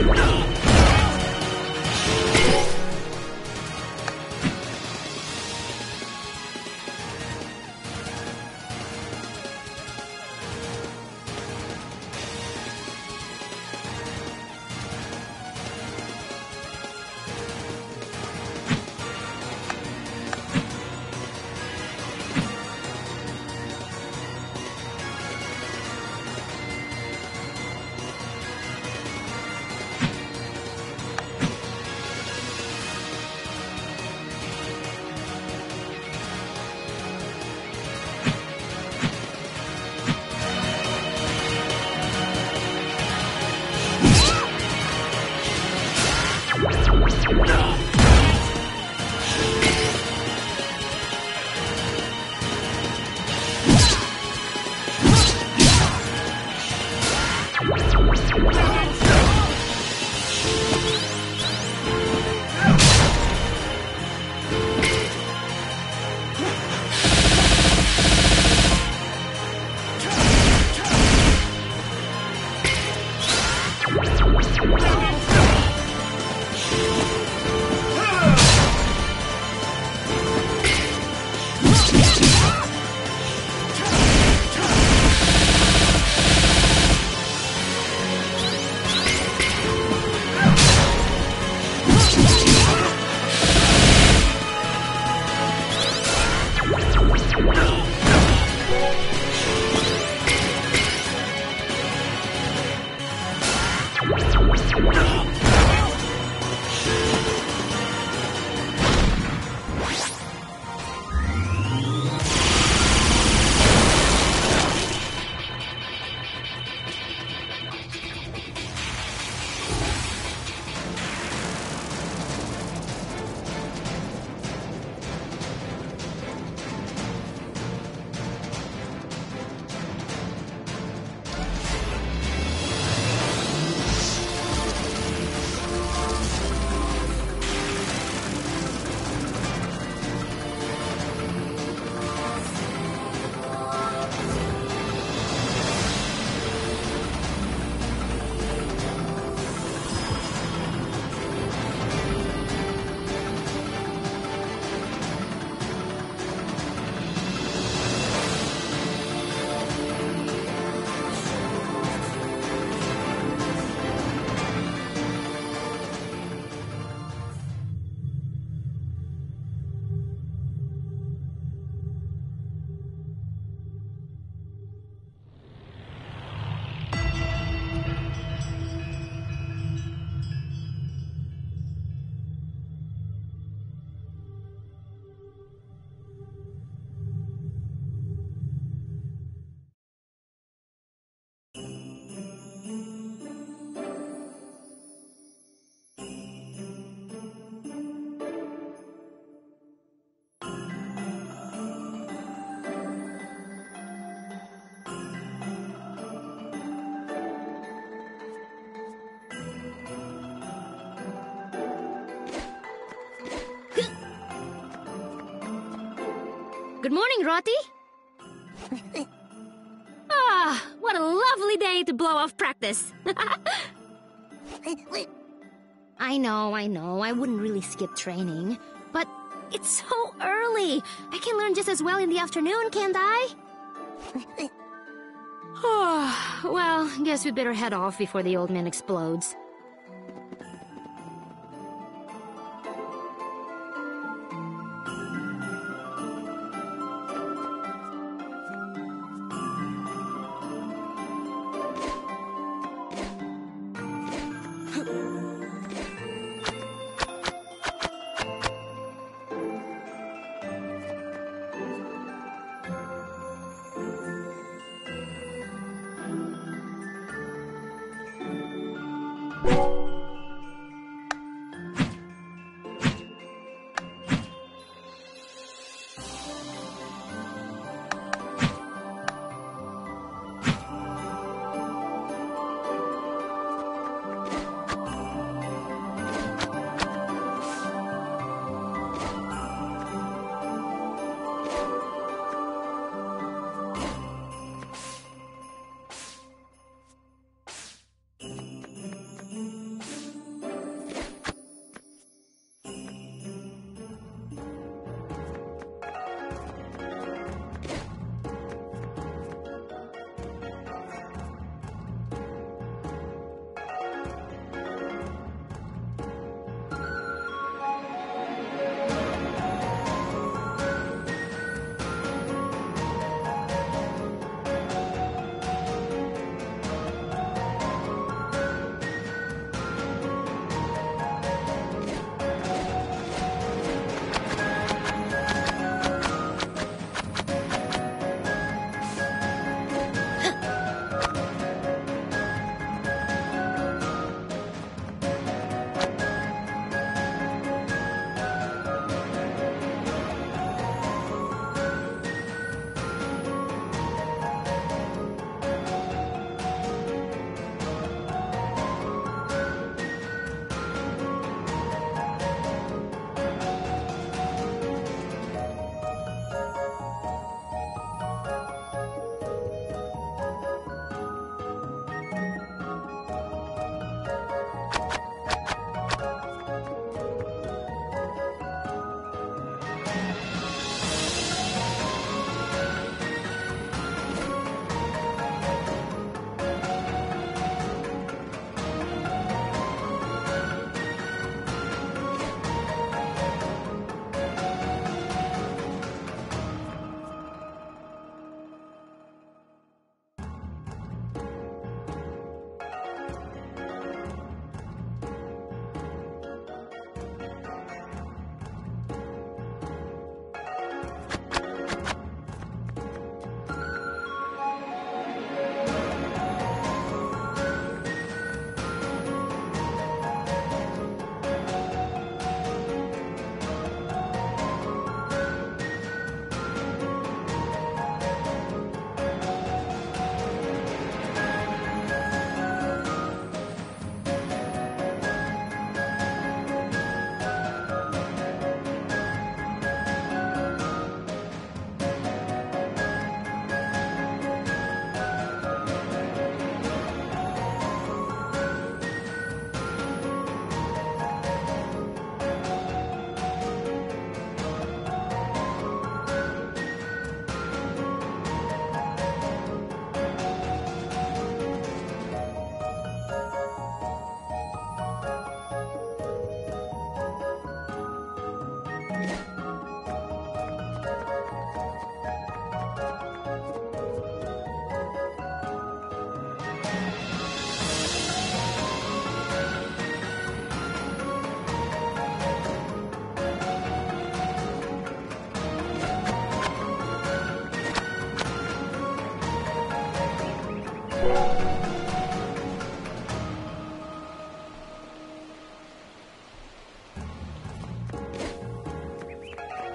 Good morning, Roti. Ah, what a lovely day to blow off practice. I know. I wouldn't really skip training. But it's so early. I can learn just as well in the afternoon, can't I? Well, guess we'd better head off before the old man explodes.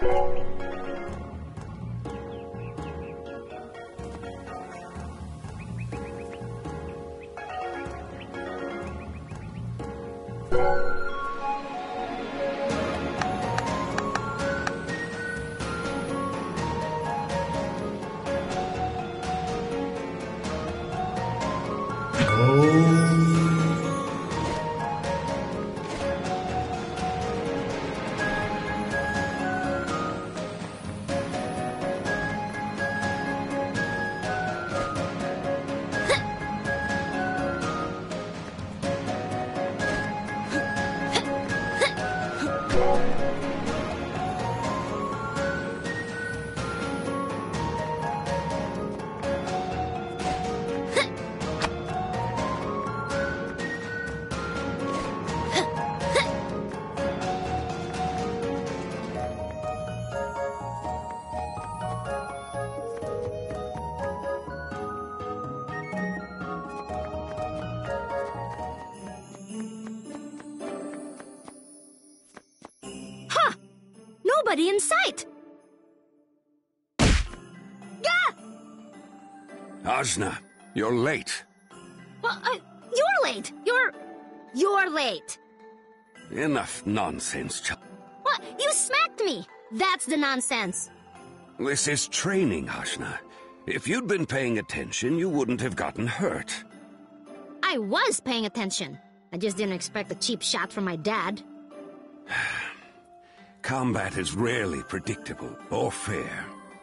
Nobody in sight! Gah! Ajna, you're late. Well, you're late! You're late! Enough nonsense, child. What? You smacked me! That's the nonsense! This is training, Ajna. If you'd been paying attention, you wouldn't have gotten hurt. I was paying attention. I just didn't expect a cheap shot from my dad. Combat is rarely predictable or fair.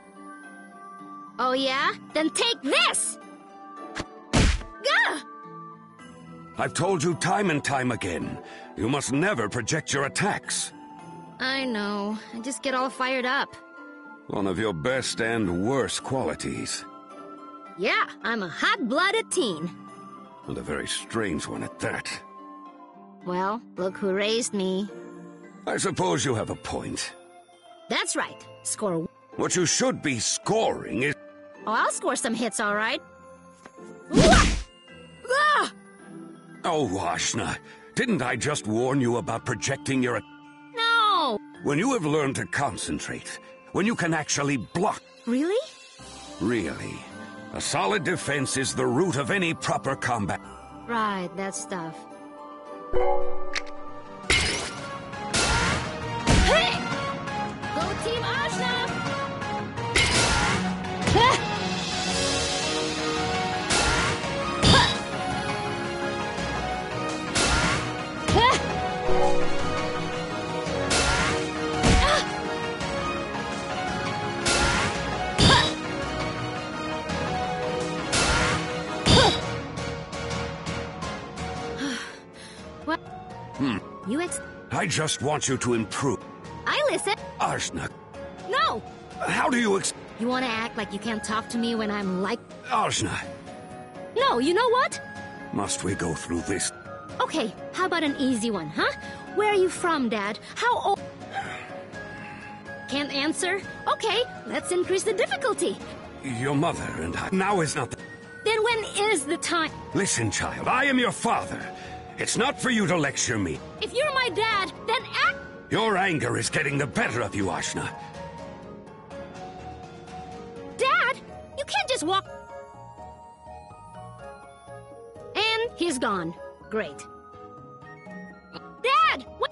Oh yeah? Then take this! Gah! I've told you time and time again, you must never project your attacks. I know. I just get all fired up. One of your best and worst qualities. Yeah, I'm a hot-blooded teen. And a very strange one at that. Well, look who raised me. I suppose you have a point. That's right. Score. What you should be scoring is... Oh, I'll score some hits, all right. Ah! Oh, Ajna, didn't I just warn you about projecting your... No! When you have learned to concentrate, when you can actually block... Really? Really. A solid defense is the root of any proper combat. Right, that stuff. Hey! Go Team Ajna! What? You I just want you to improve. I listen. Ajna, No! how do you You wanna act like you can't talk to me when I'm like... Ajna, No, you know what? must we go through this? Okay, how about an easy one, huh? Where are you from, Dad? How old... Can't answer? Okay, let's increase the difficulty. Your mother and I... Now is not the... Then when is the time? Listen, child, I am your father. It's not for you to lecture me. If you're my dad, then act... Your anger is getting the better of you, Ajna. Dad, you can't just walk... And he's gone. Great. Dad! What?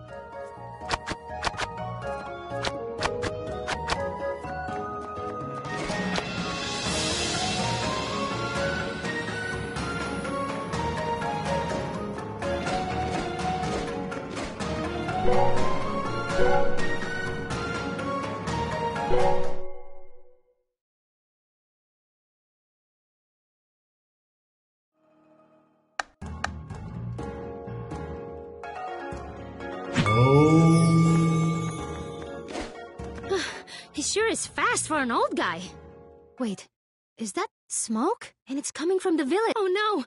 He sure is fast for an old guy. Wait, is that smoke? And it's coming from the village. Oh no!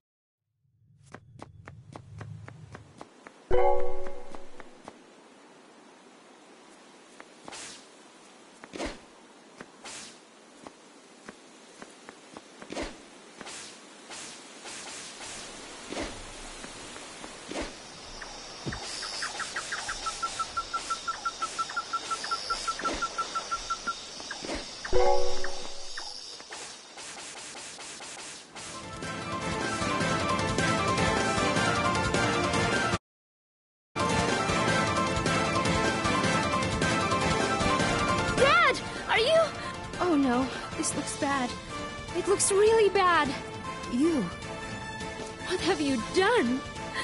this looks bad. It looks really bad. You... what have you done?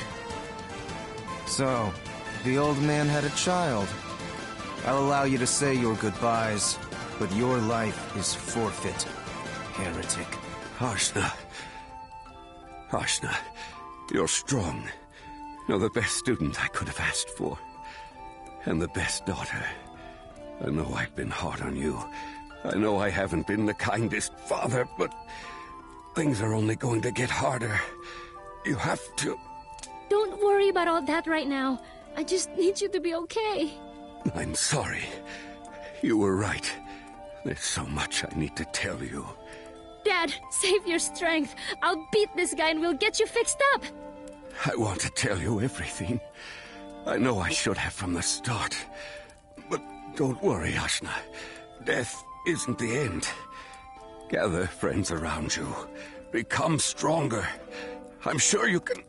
So, the old man had a child. I'll allow you to say your goodbyes, but your life is forfeit, heretic. Ashna. Ashna, you're strong. You're the best student I could have asked for. And the best daughter. I know I've been hard on you. I know I haven't been the kindest father, but things are only going to get harder. You have to... Don't worry about all that right now. I just need you to be okay. I'm sorry. You were right. There's so much I need to tell you. Dad, save your strength. I'll beat this guy and we'll get you fixed up. I want to tell you everything. I know I should have from the start. But don't worry, Ashna. Death isn't the end. Gather friends around you. Become stronger. I'm sure you can...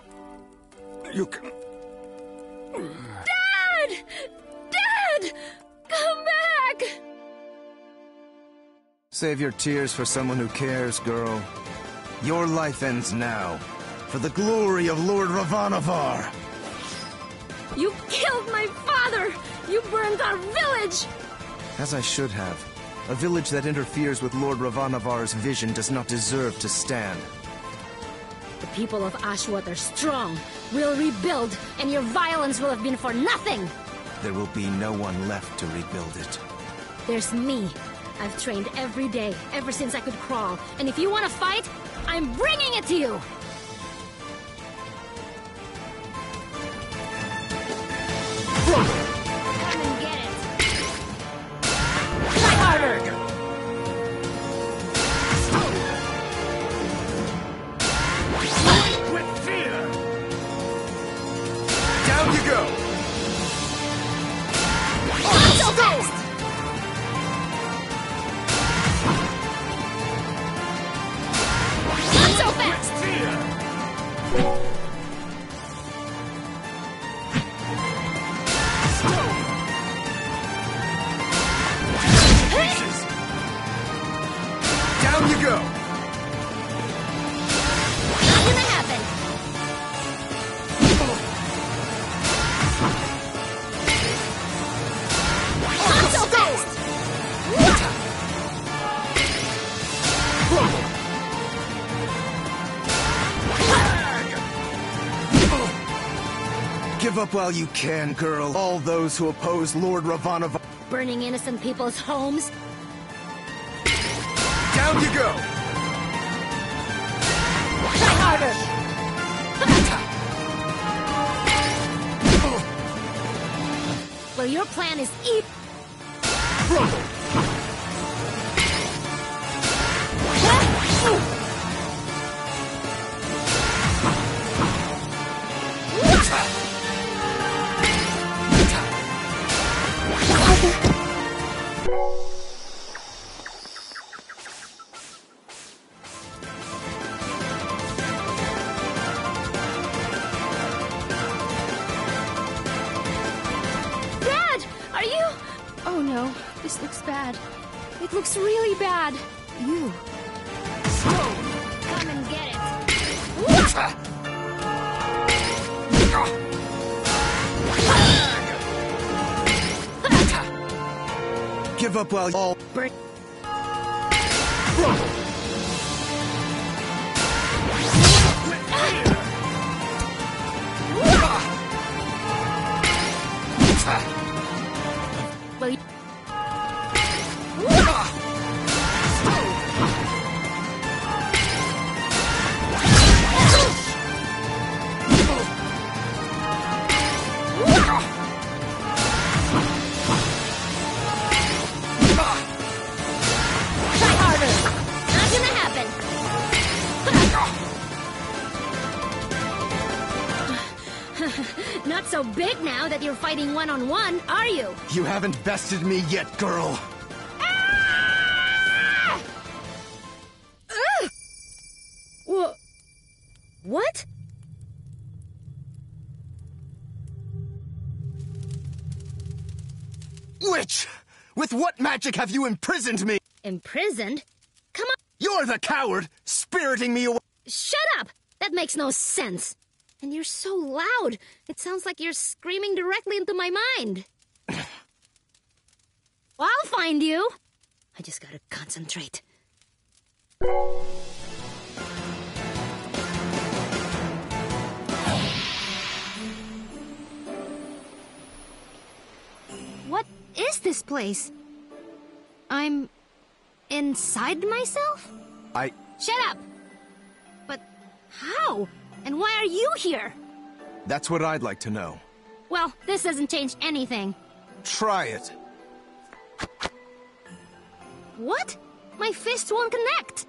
Dad! Dad! Come back! Save your tears for someone who cares, girl. Your life ends now, for the glory of Lord Ravanavar. You killed my father! You burned our village! As I should have. A village that interferes with Lord Ravanavar's vision does not deserve to stand. The people of Ashwat are strong. We'll rebuild, and your violence will have been for nothing! There will be no one left to rebuild it. There's me. I've trained every day, ever since I could crawl. And if you want to fight, I'm bringing it to you! Come and get it! Try harder! With fear! Down you go! Not so fast! Not so fast! Down you go! Not gonna happen! Not so fast! Give up while you can, girl. All those who oppose Lord Ravanavar. Burning innocent people's homes? Down you go! Try harder! Well, your plan is evil. Dad! Are you... Oh no, this looks bad. It looks really bad. You... Come and get it. Give up while all... Burn... Well, you... Try harder! Not gonna happen! Not so big now that you're fighting one-on-one, are you? You haven't bested me yet, girl. Ah! Ugh! What? Witch! With what magic have you imprisoned me? Imprisoned? You're the coward, spiriting me away. Shut up! That makes no sense. And you're so loud. It sounds like you're screaming directly into my mind. I'll find you. I just gotta concentrate. What is this place? I'm inside myself? Shut up! But how? And why are you here? That's what I'd like to know. Well, this doesn't change anything. Try it. What? My fists won't connect!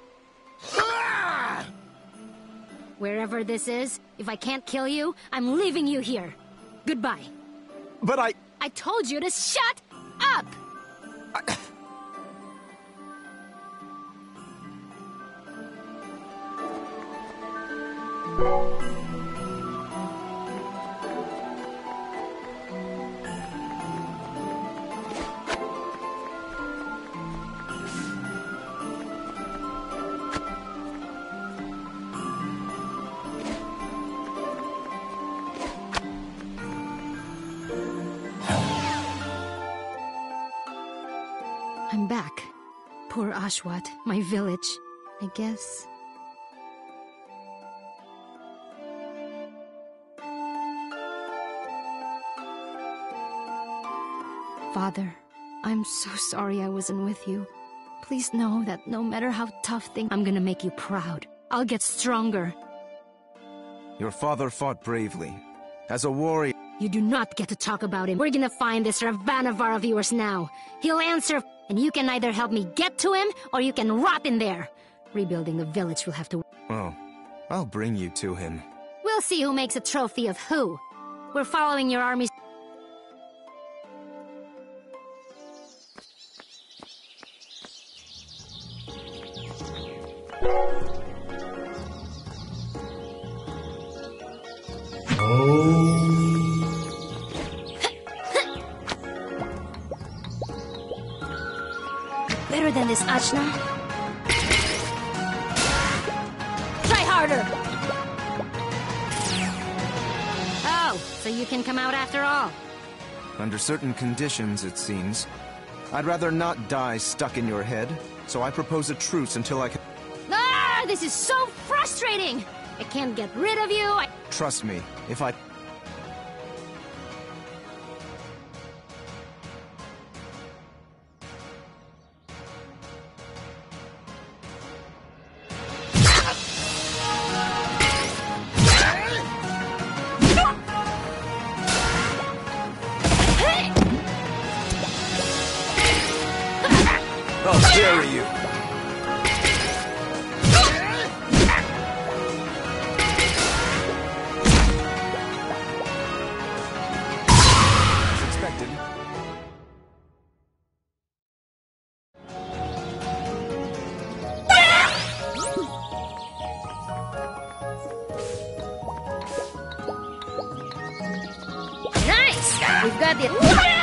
Wherever this is, if I can't kill you, I'm leaving you here. Goodbye. But I told you to shut up! I'm back. Poor Ashwat, my village. I guess. Father, I'm so sorry I wasn't with you. Please know that no matter how tough things, I'm gonna make you proud. I'll get stronger. Your father fought bravely. As a warrior... You do not get to talk about him. We're gonna find this Ravanavar of yours now. He'll answer, and you can either help me get to him, or you can rot in there. Rebuilding the village will have to... Oh, I'll bring you to him. We'll see who makes a trophy of who. We're following your army's... Better than this, Ashna. Try harder! Oh, so you can come out after all. Under certain conditions, it seems. I'd rather not die stuck in your head, so I propose a truce until I can... Ah, this is so frustrating! I can't get rid of you, Trust me, if I... I'll bury you! As expected. Nice! We've got the...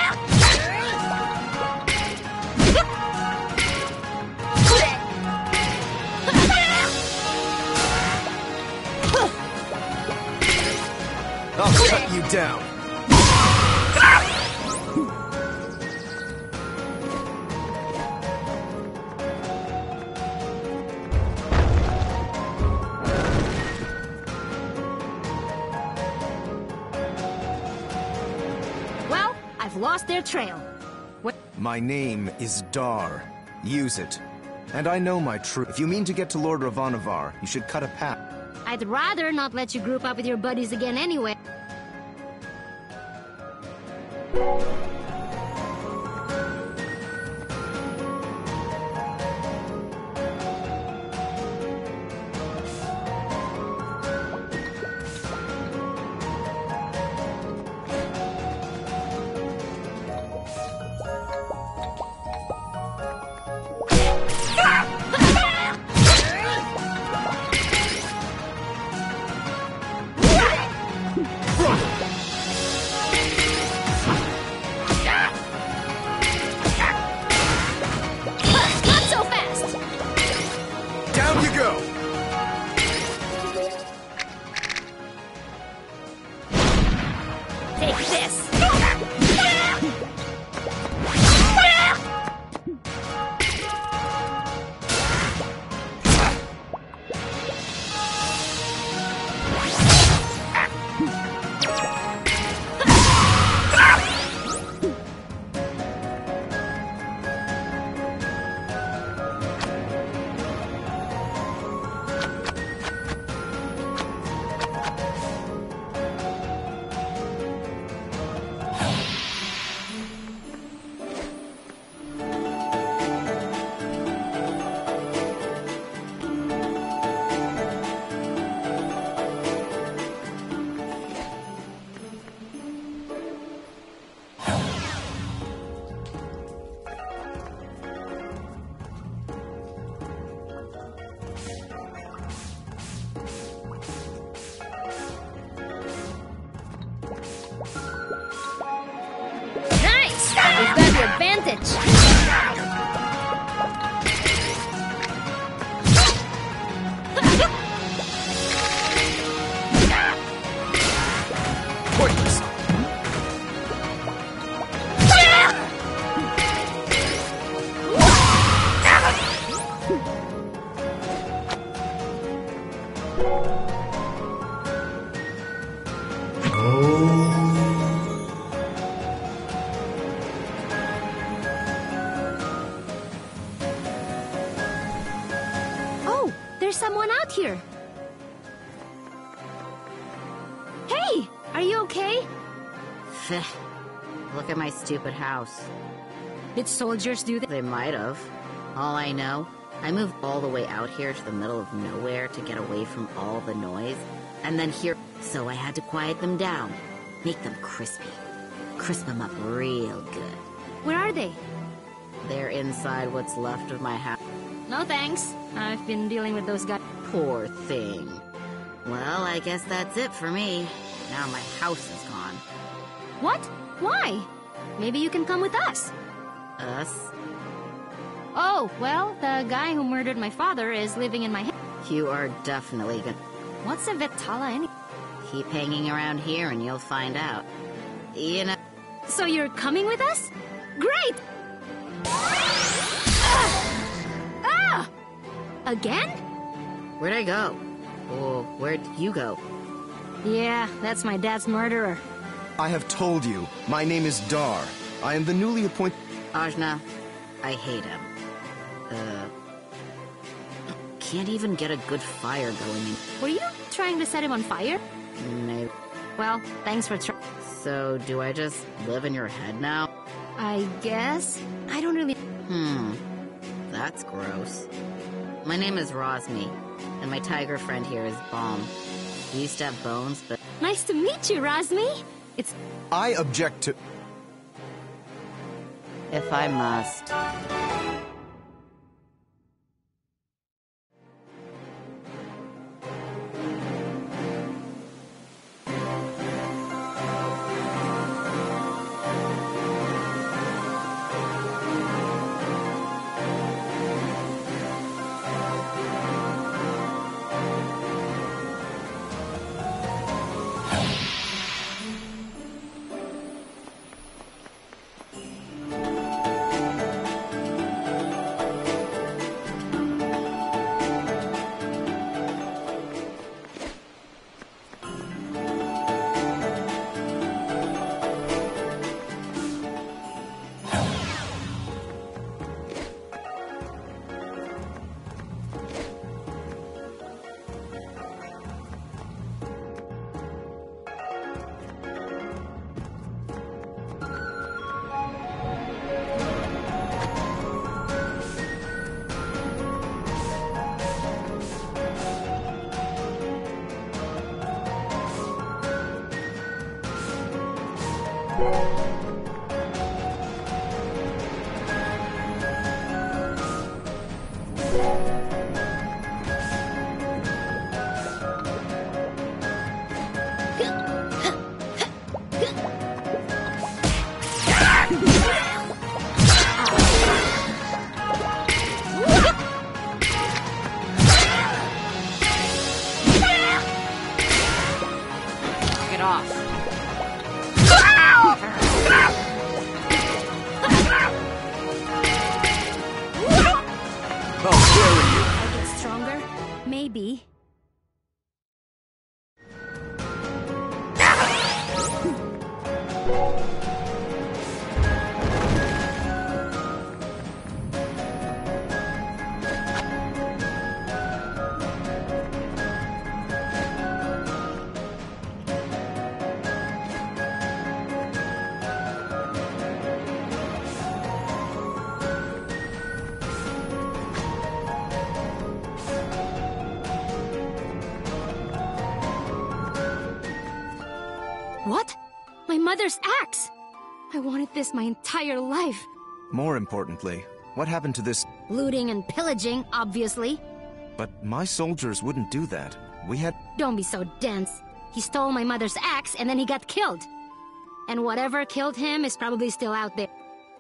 I'll cut you down. Well, I've lost their trail. What? My name is Dar. Use it. And I know my truth. If you mean to get to Lord Ravanavar, you should cut a path. I'd rather not let you group up with your buddies again anyway. Take this! Nice! We've got the advantage! Pointless. Oh, there's someone out here. Hey, are you okay? Pfft. Look at my stupid house. Did soldiers do that? They might have. All I know, I moved all the way out here to the middle of nowhere to get away from all the noise. And then here, so I had to quiet them down. Make them crispy. Crisp them up real good. Where are they? They're inside what's left of my house. No thanks. I've been dealing with those guys. Poor thing. Well, I guess that's it for me. Now my house is gone. What? Why? Maybe you can come with us. Us? Oh, well, the guy who murdered my father is living in my head. You are definitely gonna What's a Vetala anyway? keep hanging around here and you'll find out. You know, So you're coming with us? Great! Again? where'd I go? Oh, where'd you go? Yeah, that's my dad's murderer. I have told you, my name is Dar. I am the newly appointed... Ajna, I hate him. Can't even get a good fire going in. Were you trying to set him on fire? Maybe. Well, thanks for trying. So, do I just live in your head now? I guess. I don't really... That's gross. My name is Rosmi, and my tiger friend here is Bomb. We used to have bones, but Nice to meet you, Razmi. It's... I object to... if I must. Get off. Maybe. What? My mother's axe! I wanted this my entire life. More importantly, what happened to this? Looting and pillaging, obviously. But my soldiers wouldn't do that. We had... Don't be so dense. He stole my mother's axe and then he got killed. And whatever killed him is probably still out there.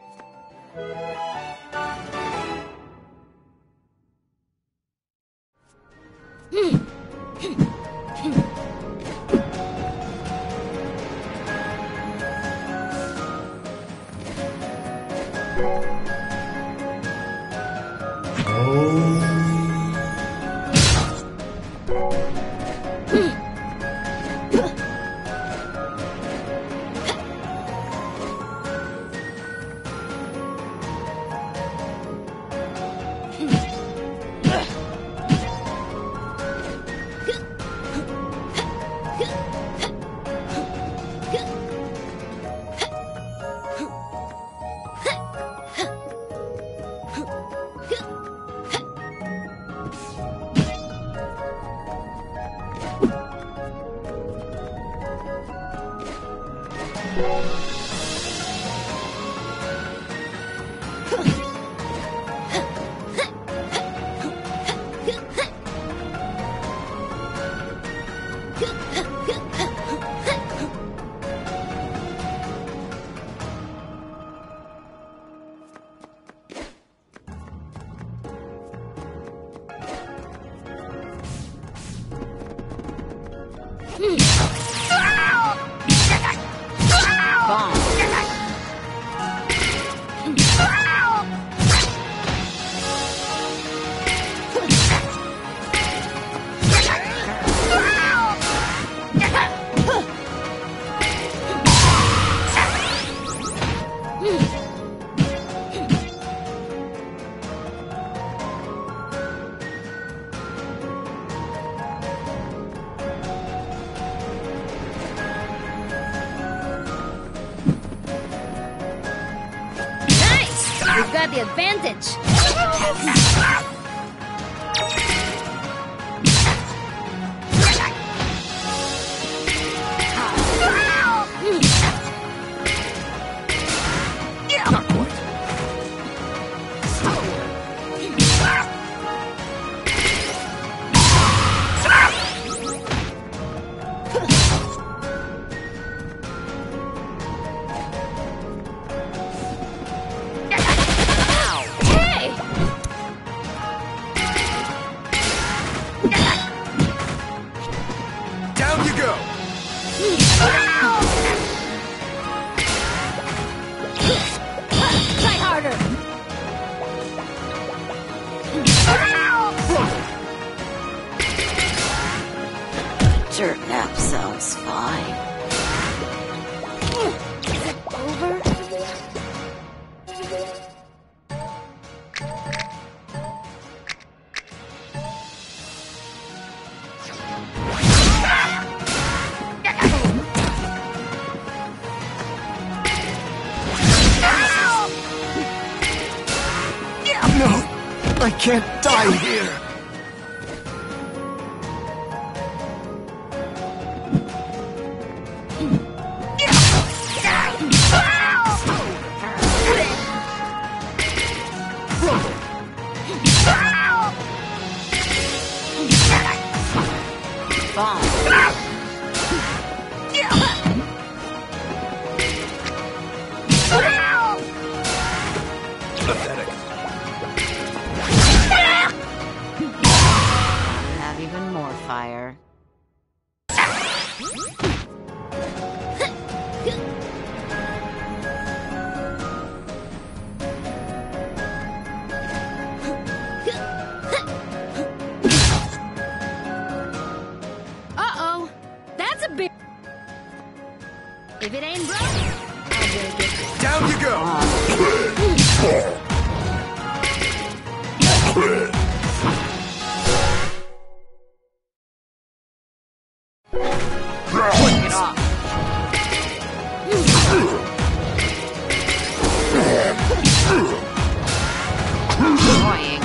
We've got the advantage. Not quite. Down you go! Try harder. Dirt nap sounds fine. Is it over? No! I can't die here! Pathetic. brain, bro? I'll break it. Down you go! Get off. Annoying.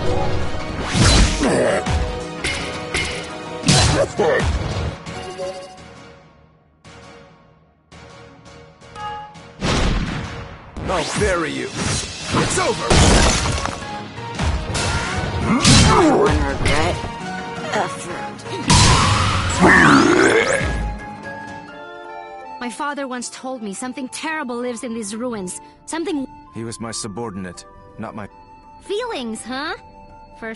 I'll bury you. It's over! One regret. Effort. My father once told me something terrible lives in these ruins. Something... He was my subordinate, not my... Feelings, huh? First...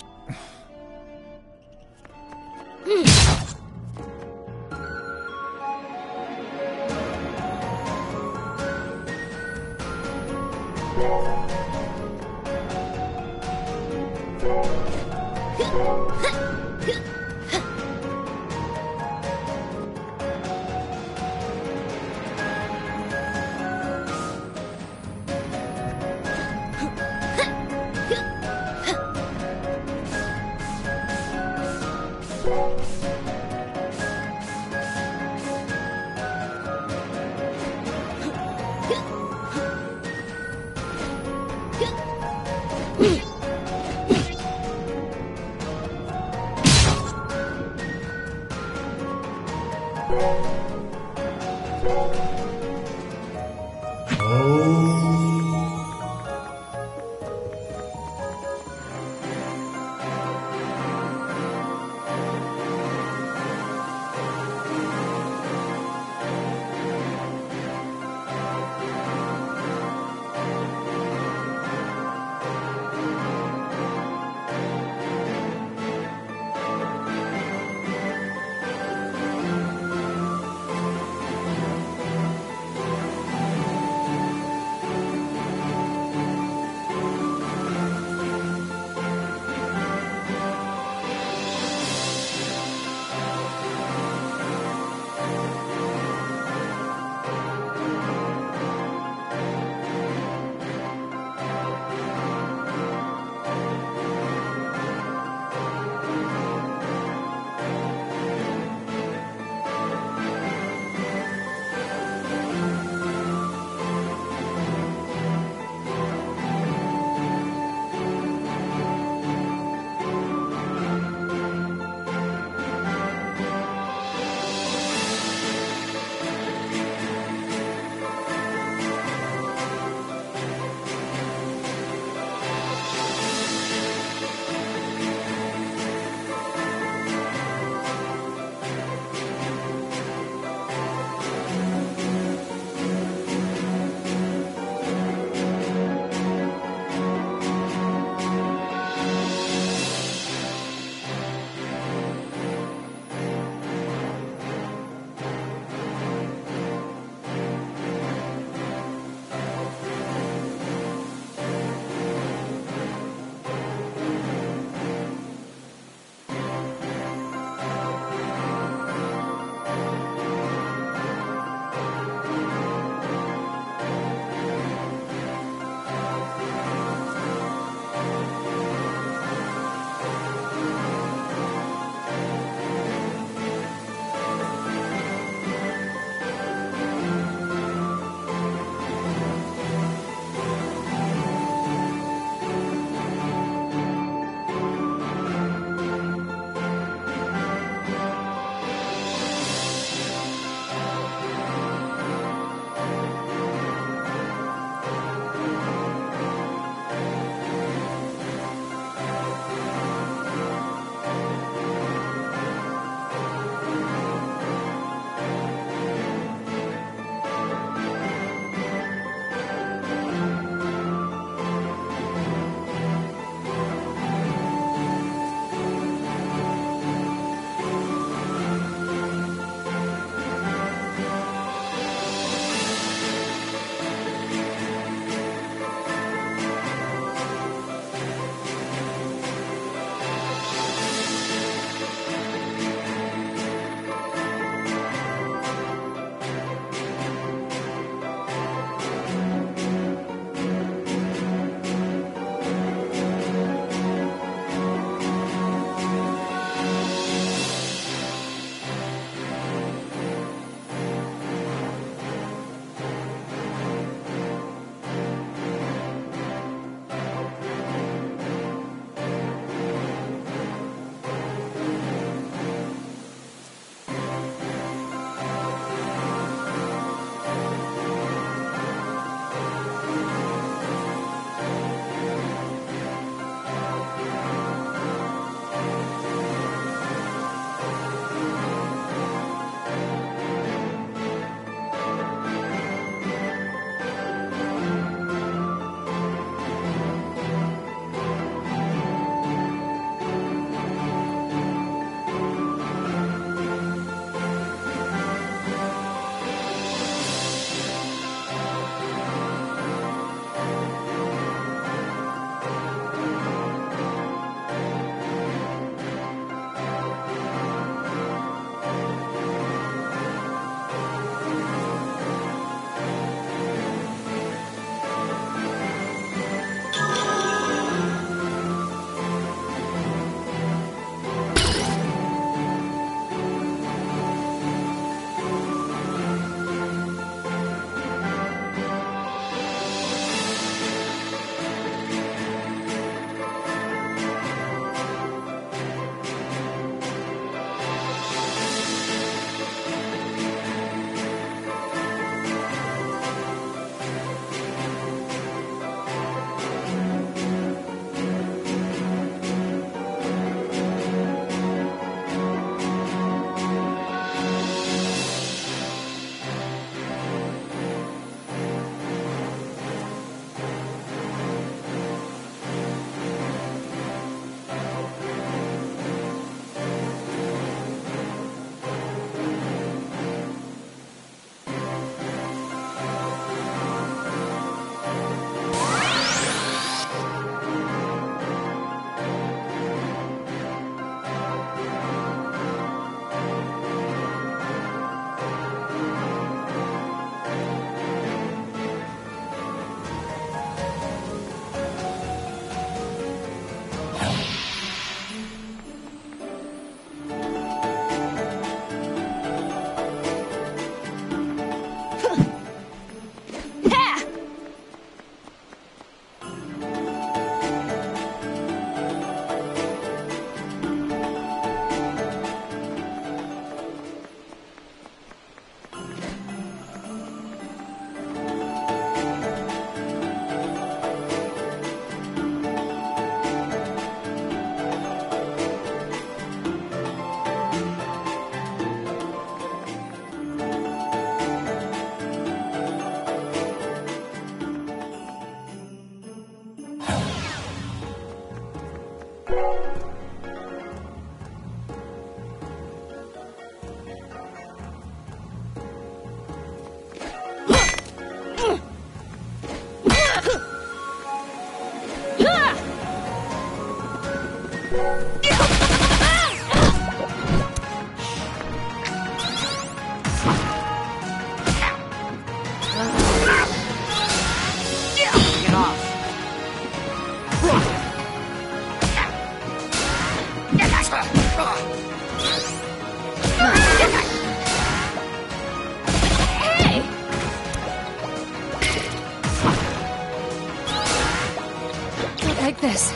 this?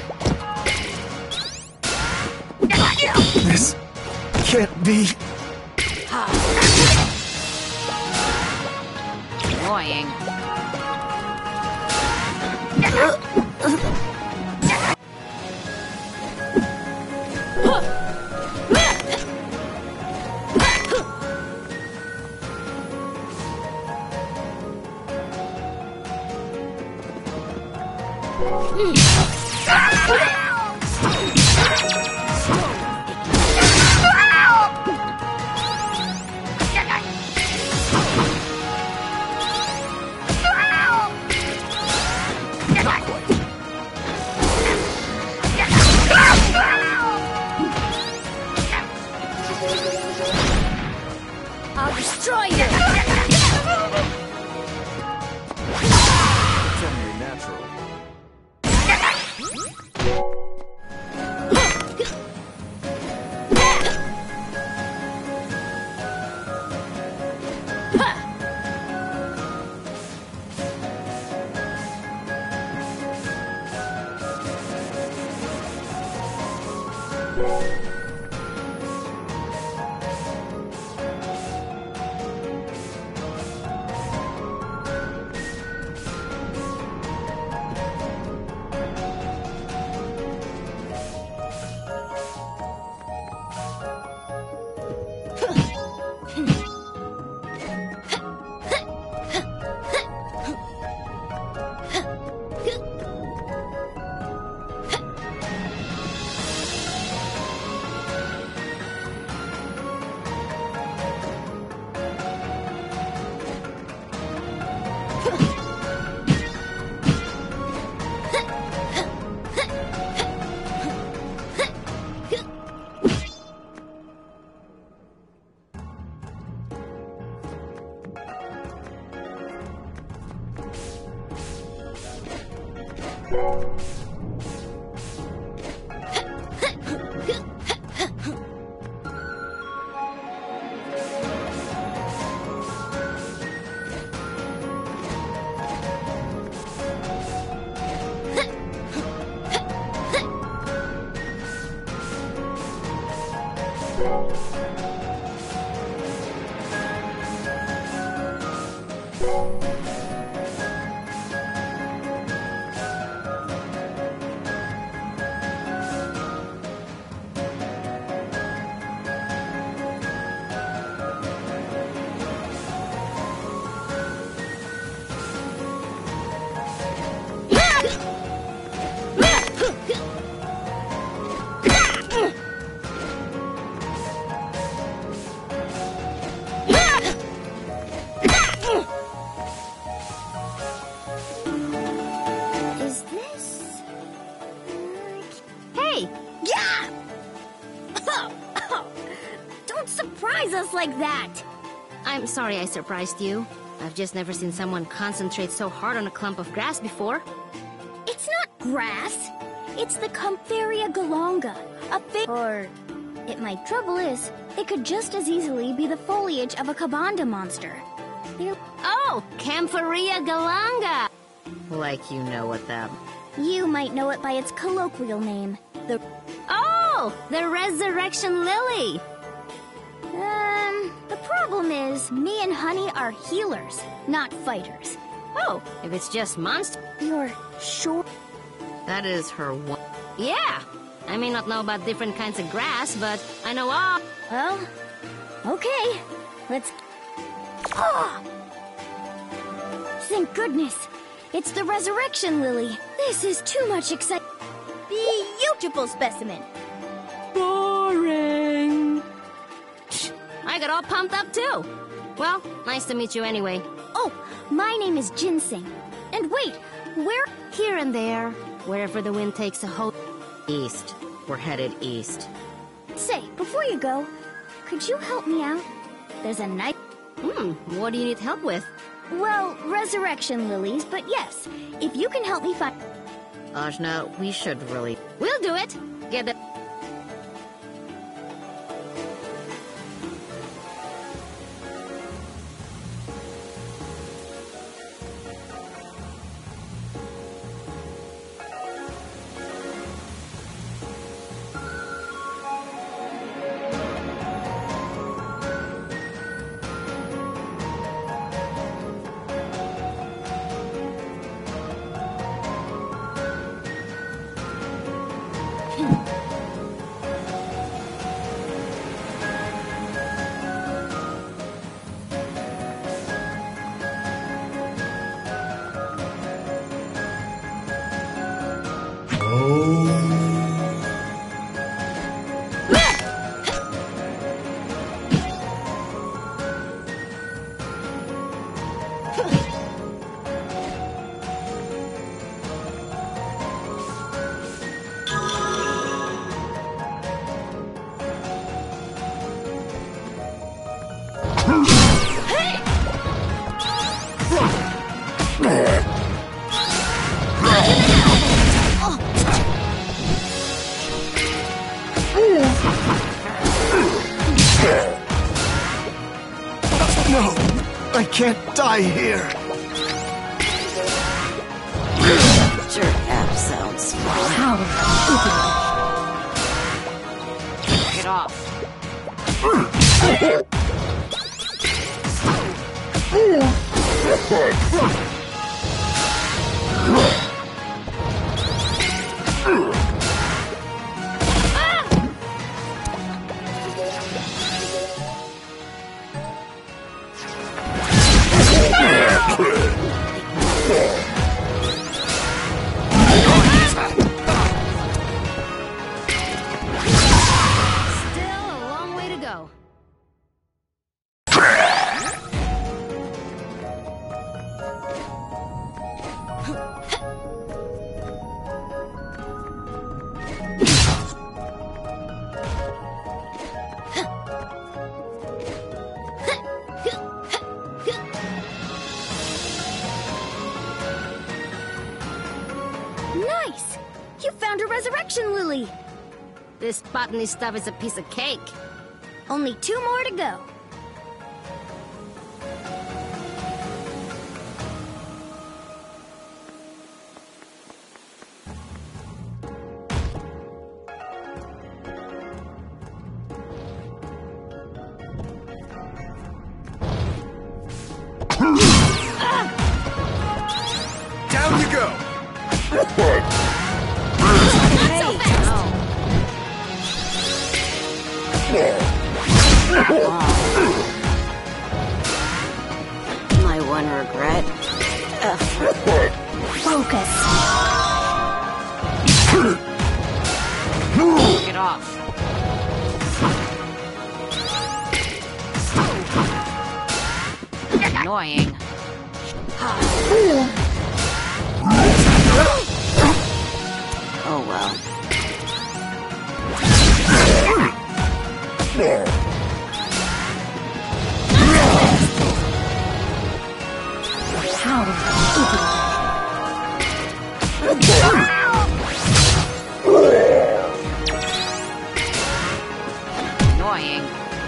This can't be. Annoying. I'll destroy you! Pretend you're natural. Is this... Hey! Yeah! Don't surprise us like that! I'm sorry I surprised you. I've just never seen someone concentrate so hard on a clump of grass before. It's not grass. It's the Comferia galonga, my trouble is, it could just as easily be the foliage of a Kabanda monster. Oh, Camphoria galanga! Like you know what that... You might know it by its colloquial name, the... Oh, the Resurrection Lily! The problem is, me and Honey are healers, not fighters. Oh, if it's just monster... You're sure? That is her one... Yeah! I may not know about different kinds of grass, but I know all... Well, okay. Let's... Ah! Thank goodness! It's the Resurrection Lily. This is too much excitement. Beautiful specimen. Boring! I got all pumped up too. Well, nice to meet you anyway. Oh, my name is Ginseng. And wait, where... Here and there, wherever the wind takes a hold. East. We're headed east. Say, before you go, could you help me out? There's a night... What do you need help with? Well, resurrection lilies, but yes, if you can help me find... Ajna, we should really... We'll do it! Get the... No! I can't die here! Your app sounds fun. Power. Get off. Still a long way to go. Nice! You found a resurrection lily! This botany stuff is a piece of cake. Only 2 more to go. Down you go! My one regret. Focus. Get off. Annoying. Oh well. Annoying.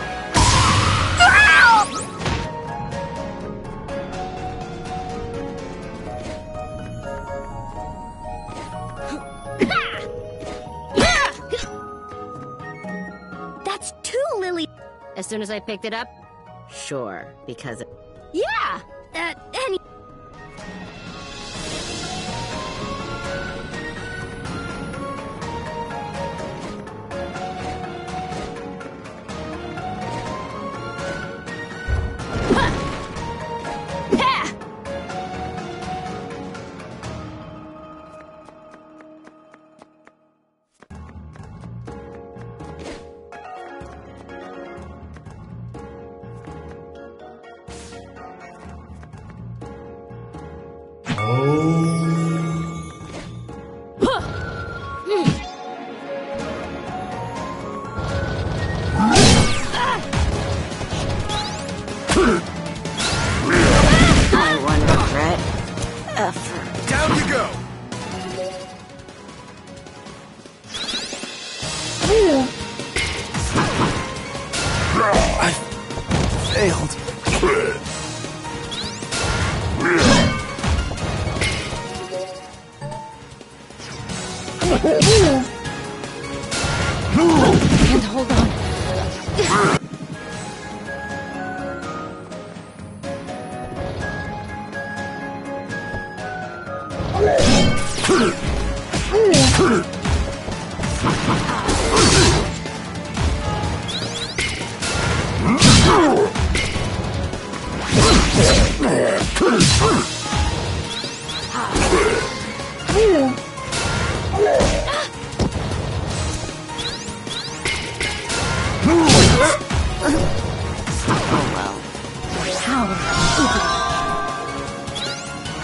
That's 2 lily. As soon as I picked it up, Sure, because Yeah! Any. my one regret. Down you go! I failed. and hold on. Oh!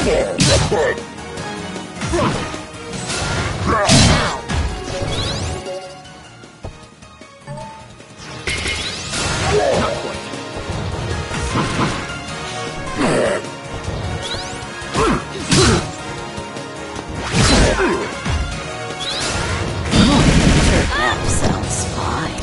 That sounds fine.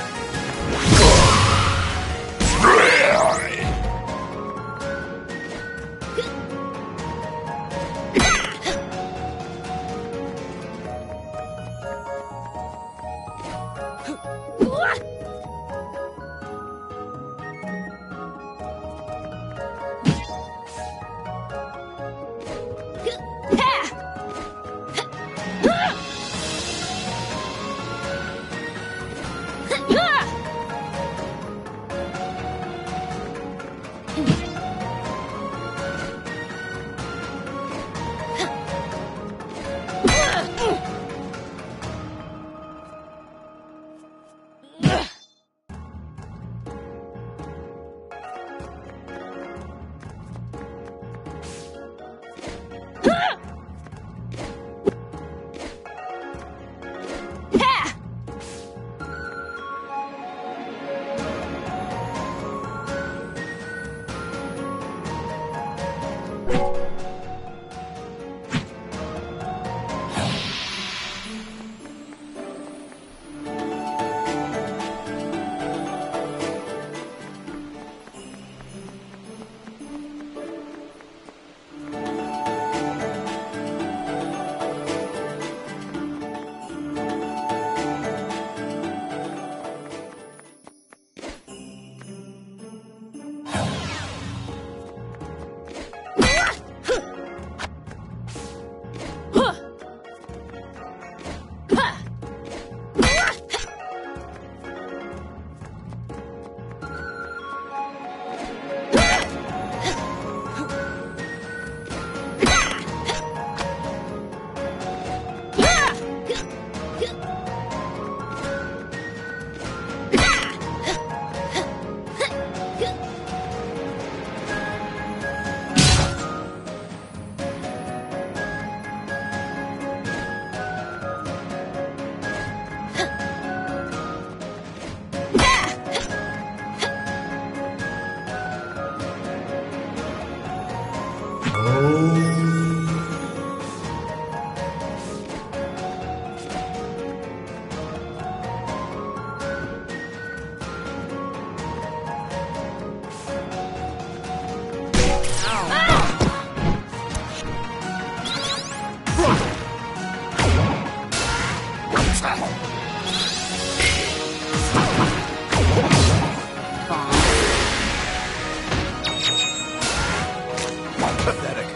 Pathetic.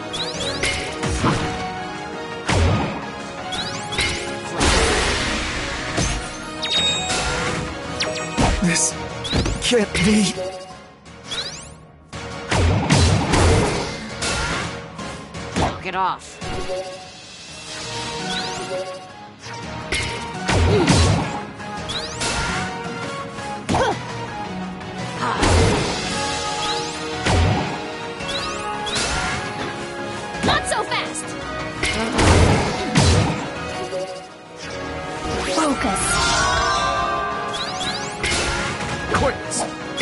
This can't be. Knock it off. Not so fast! Focus. Quickness.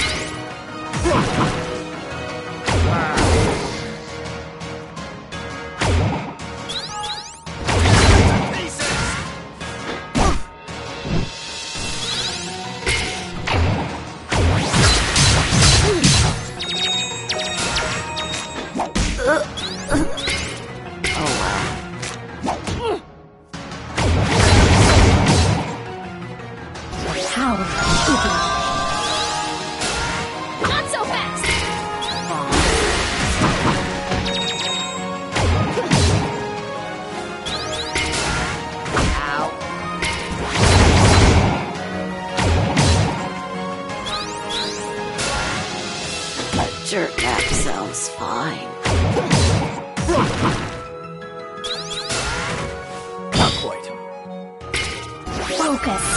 Not so fast! Sure, that sounds fine. Not quite. Focus.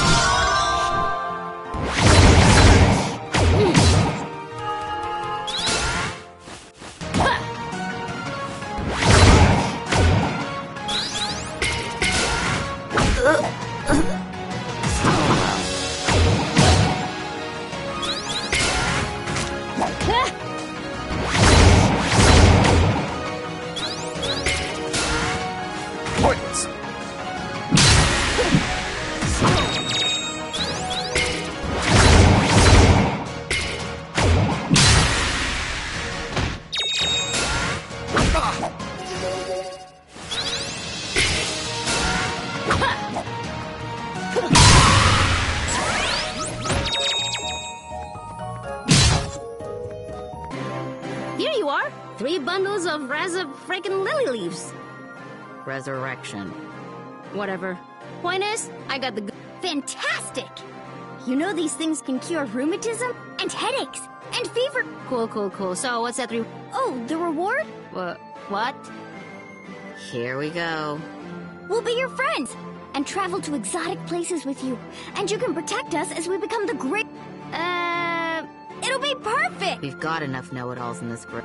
Here you are. 3 bundles of freaking lily leaves. Resurrection. Whatever. Point is, I got the Fantastic! You know these things can cure rheumatism and headaches and fever. Cool. So what's that Oh, the reward? What? Here we go. We'll be your friends and travel to exotic places with you. And you can protect us as we become the great... It'll be perfect! We've got enough know-it-alls in this group.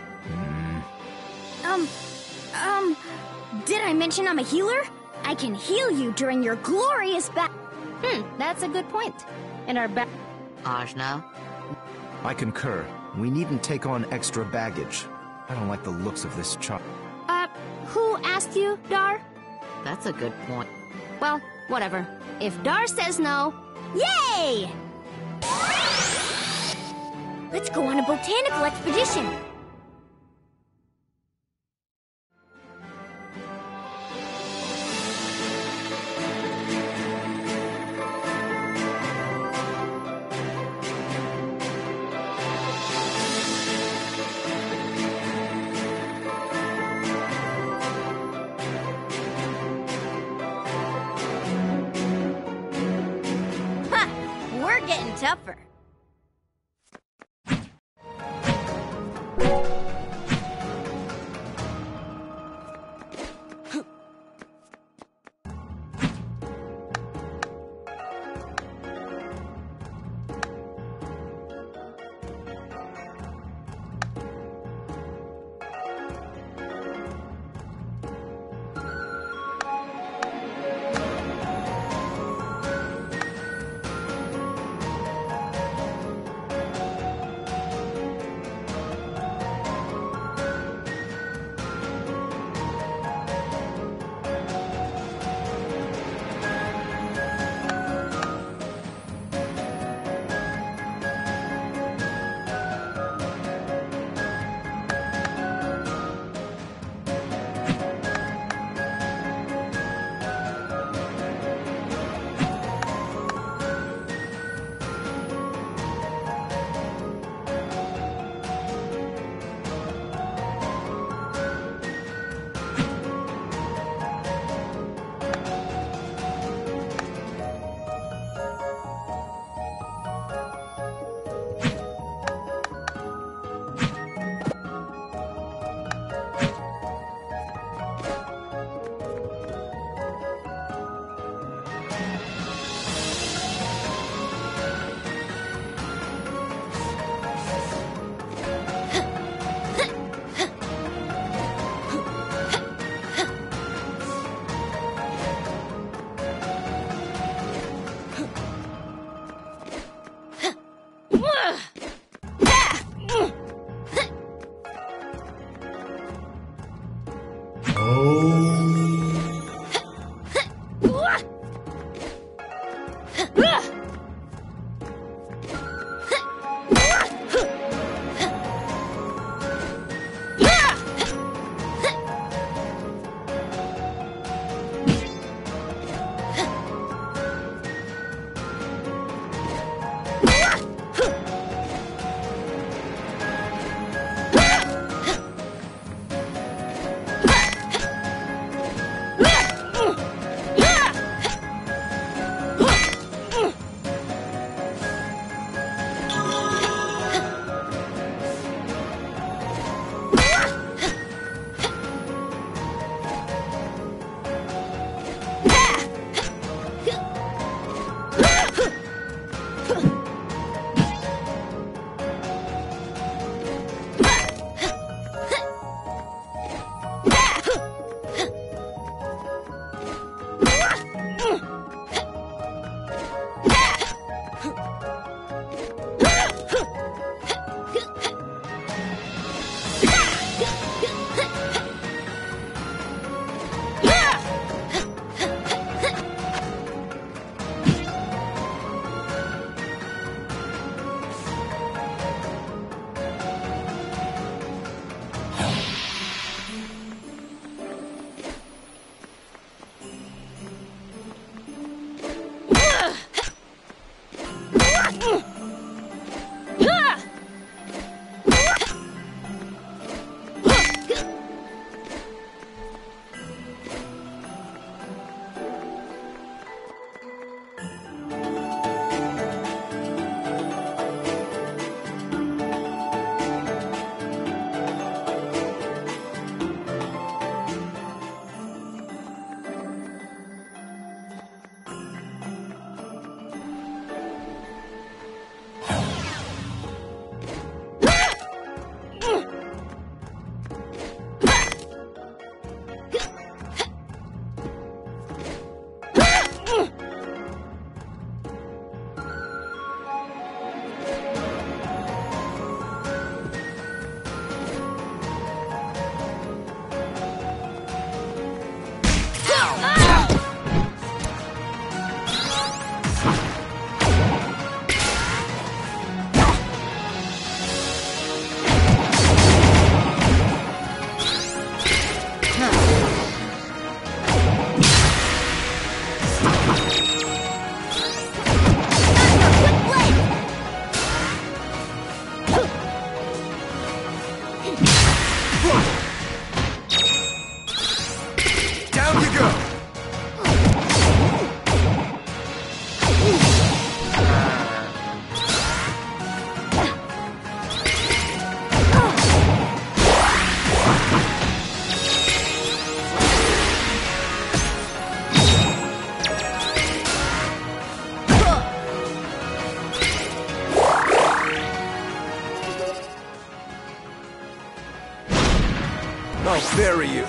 Did I mention I'm a healer? I can heal you during your glorious That's a good point. In our Ajna? I concur. We needn't take on extra baggage. I don't like the looks of this child. Who asked you, Dar? That's a good point. Well, whatever. If Dar says no... Yay! Let's go on a botanical expedition. We're getting tougher.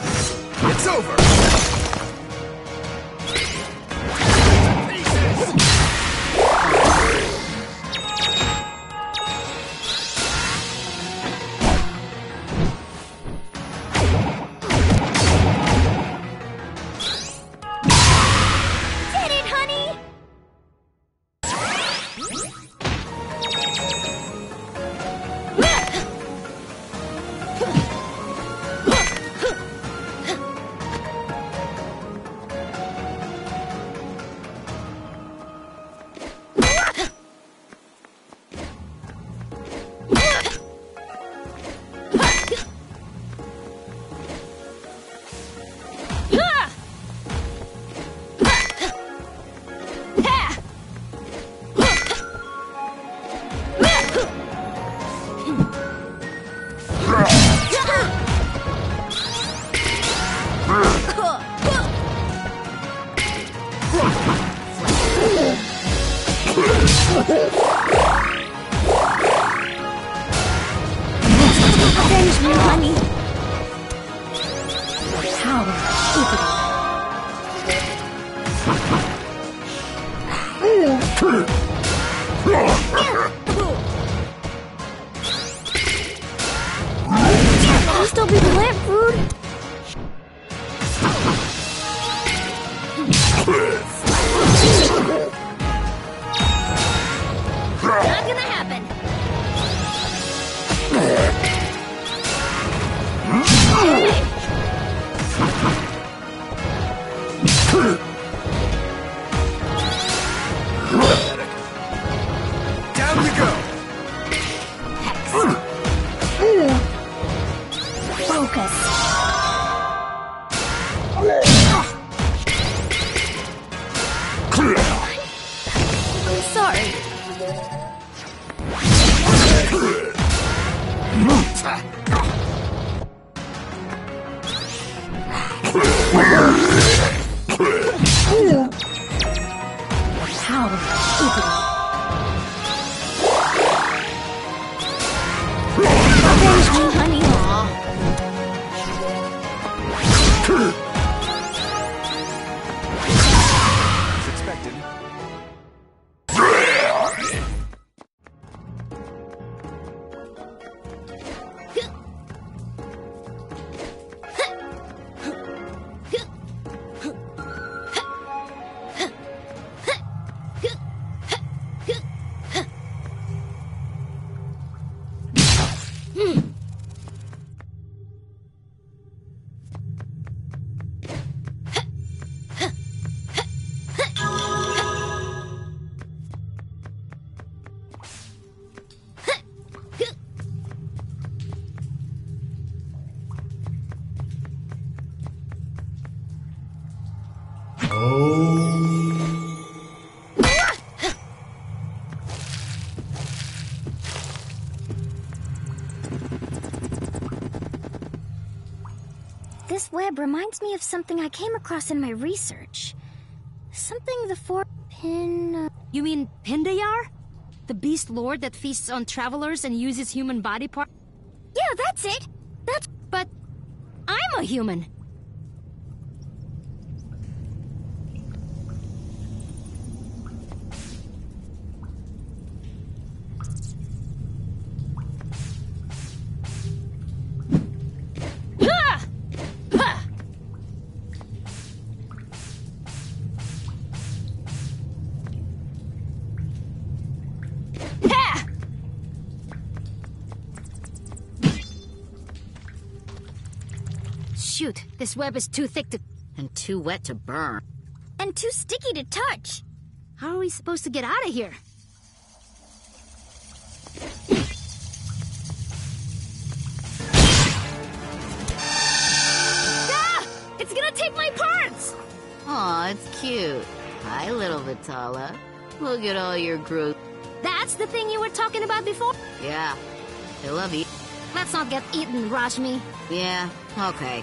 It's over! Did it, honey! Avenge me, honey! Power Please don't be plant food! Not gonna happen! Down you go! Focus! I'm sorry. Power Avenge me, honey. As expected. This web reminds me of something I came across in my research. Something the Pin... You mean Pindayar? The beast lord that feasts on travelers and uses human body parts? Yeah, that's it! But I'm a human. Shoot, this web is too thick to... And too wet to burn. And too sticky to touch. How are we supposed to get out of here? Ah! It's gonna take my parts! Aw, it's cute. Hi, little Vitala. Look at all your growth. That's the thing you were talking about before? Yeah, I love you. Let's not get eaten, Rashmi. Yeah, okay.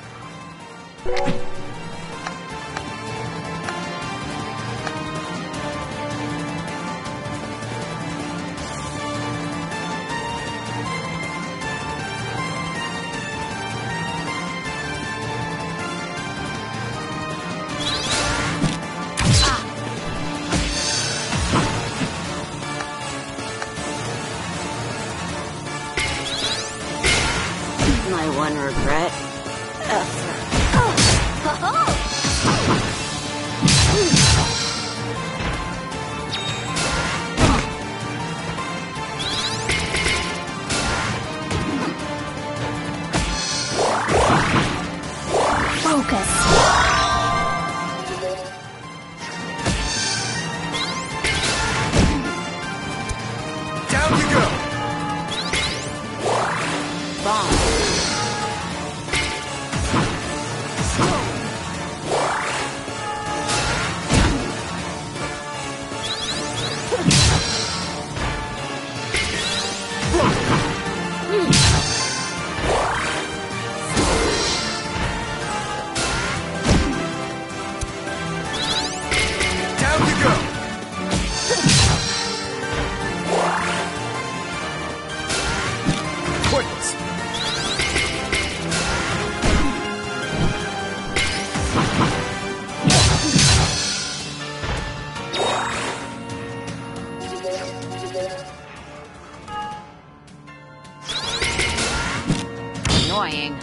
Annoying.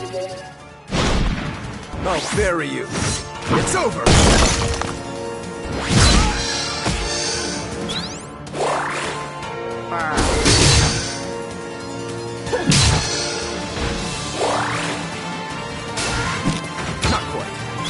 I'll bury you. It's over! Not quite.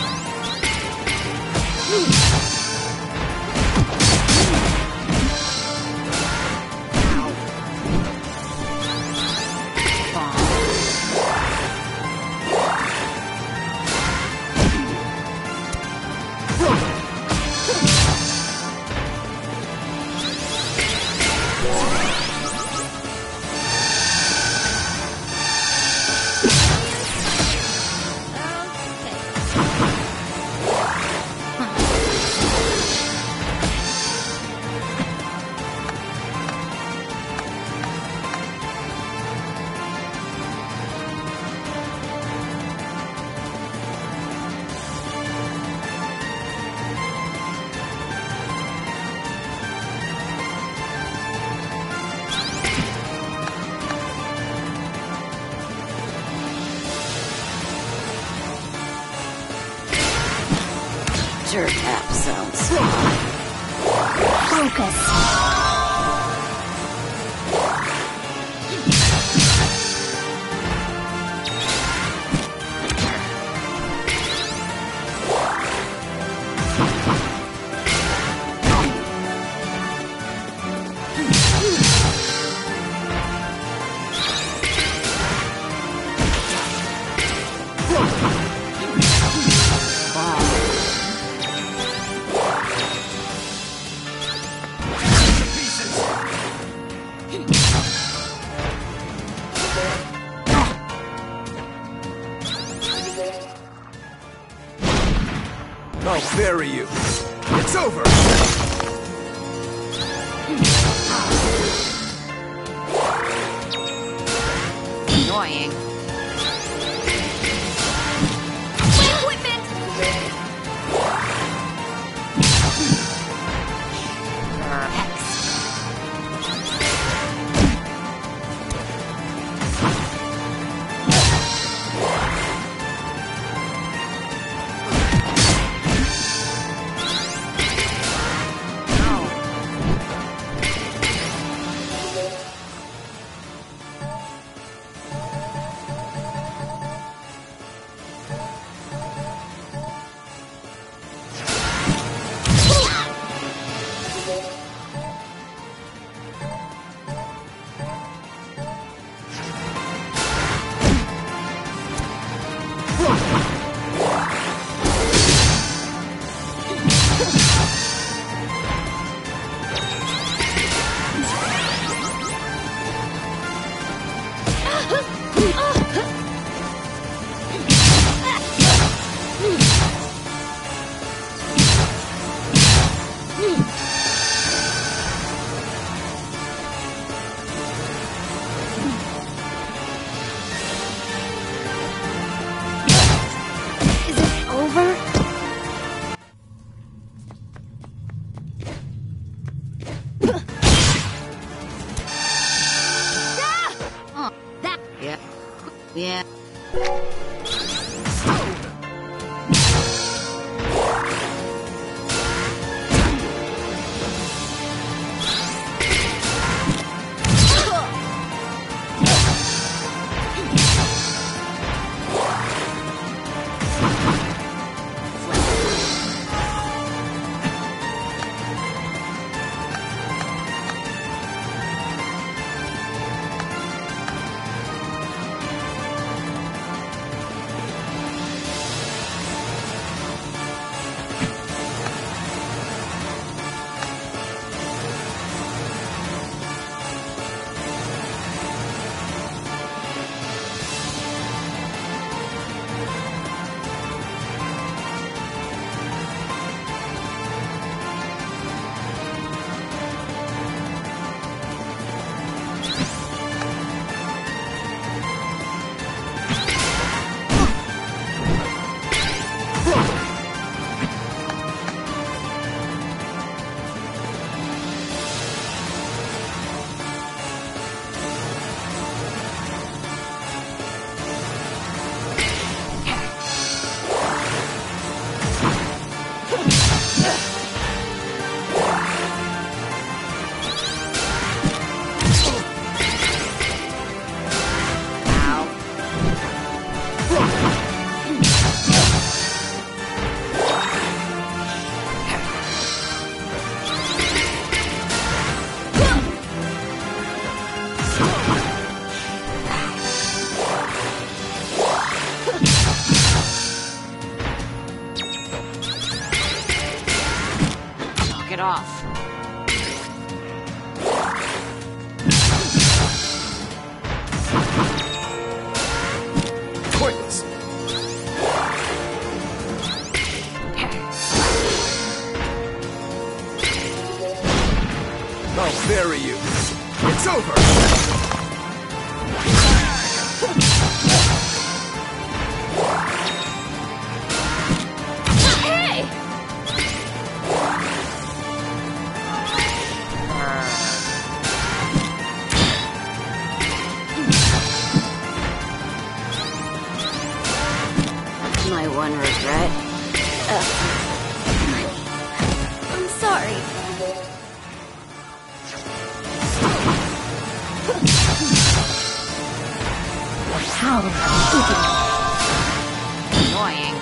Your app sounds Focus. I'll bury you. It's over! annoying. it off. Pointless. I'll bury you. It's over. Hey! My one regret. I'm sorry. How Annoying.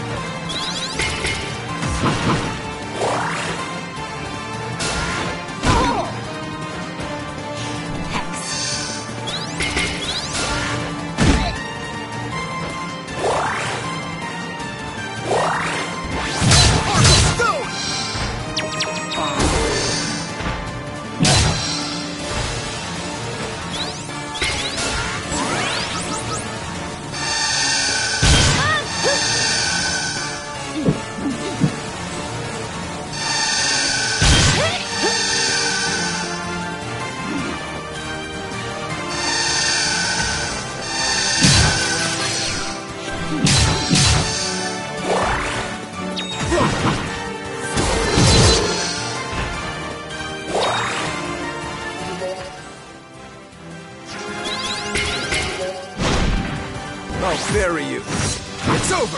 I'll bury you. It's over.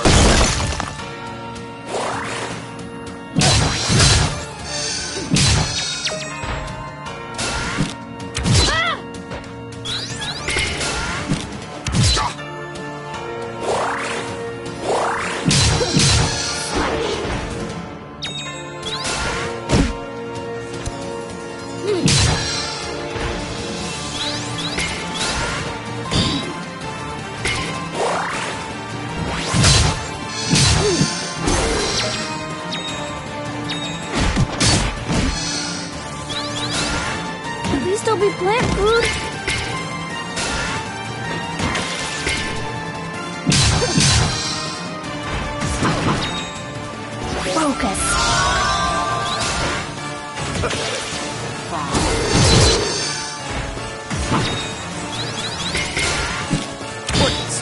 Please don't be plant food. Focus. Pointless.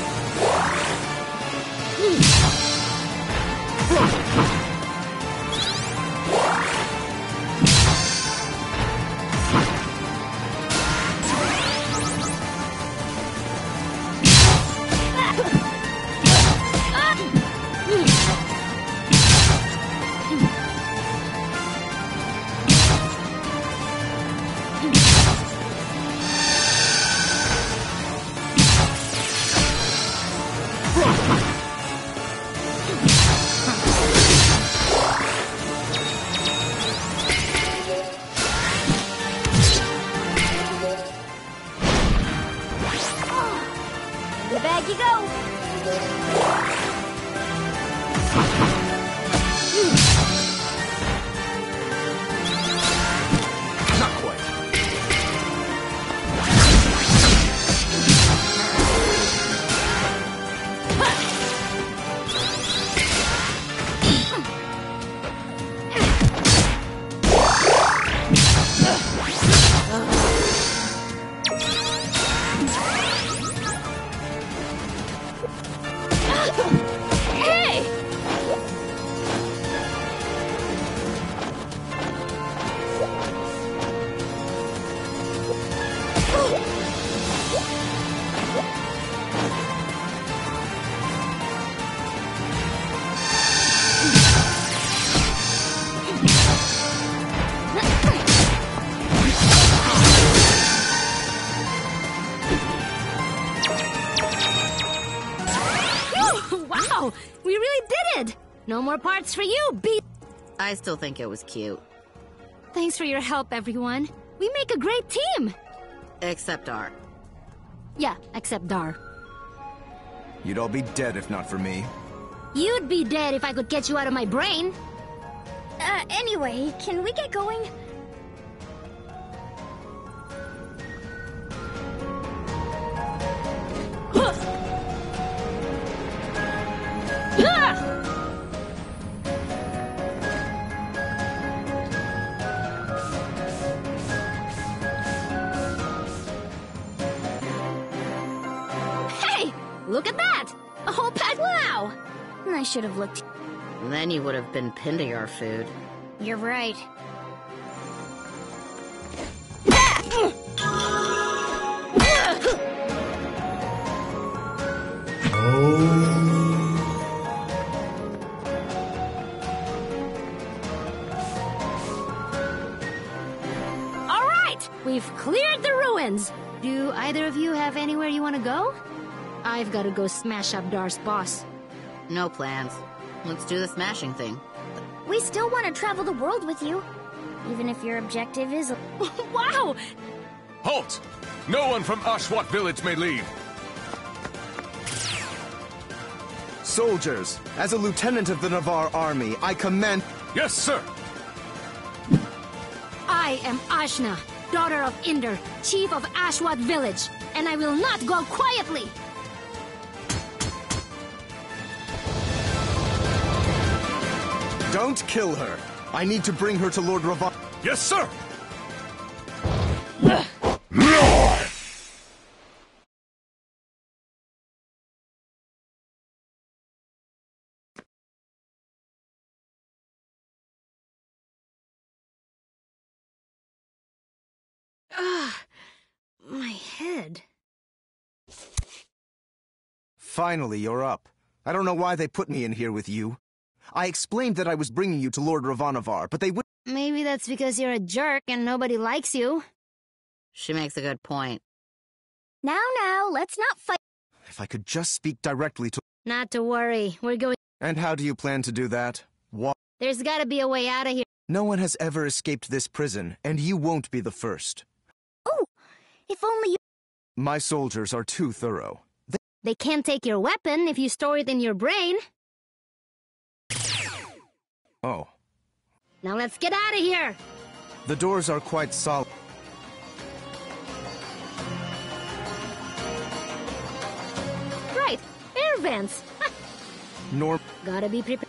In the bag you go. Not quite. Hey! Wow! We really did it! No more parts for you, B. I still think it was cute. Thanks for your help, everyone. We make a great team. Except Art. Yeah, except Dar. You'd all be dead if not for me. You'd be dead if I could get you out of my brain. Anyway, can we get going? Hey! Look at that! A whole pack! Wow! I should have looked. Then you would have been pinned to your food. You're right. All right! We've cleared the ruins! Do either of you have anywhere you want to go? I've got to go smash up Dar's boss. No plans. Let's do the smashing thing. We still want to travel the world with you. Even if your objective is... Wow! Halt! No one from Ashwat village may leave. Soldiers, as a lieutenant of the Navarre army, I command... Yes, sir! I am Ashna, daughter of Inder, chief of Ashwat village, and I will not go quietly! Don't kill her. I need to bring her to Lord Ravana. Yes, sir! My head. Finally, you're up. I don't know why they put me in here with you. I explained that I was bringing you to Lord Ravanavar, but they would... Maybe that's because you're a jerk and nobody likes you. She makes a good point. Now, let's not fight. If I could just speak directly to... Not to worry, we're going... And how do you plan to do that? What? There's gotta be a way out of here. No one has ever escaped this prison, and you won't be the first. Oh, if only you... My soldiers are too thorough. They can't take your weapon if you store it in your brain. Oh. Now let's get out of here! The doors are quite solid. Right, air vents. Nor... Gotta be prepared.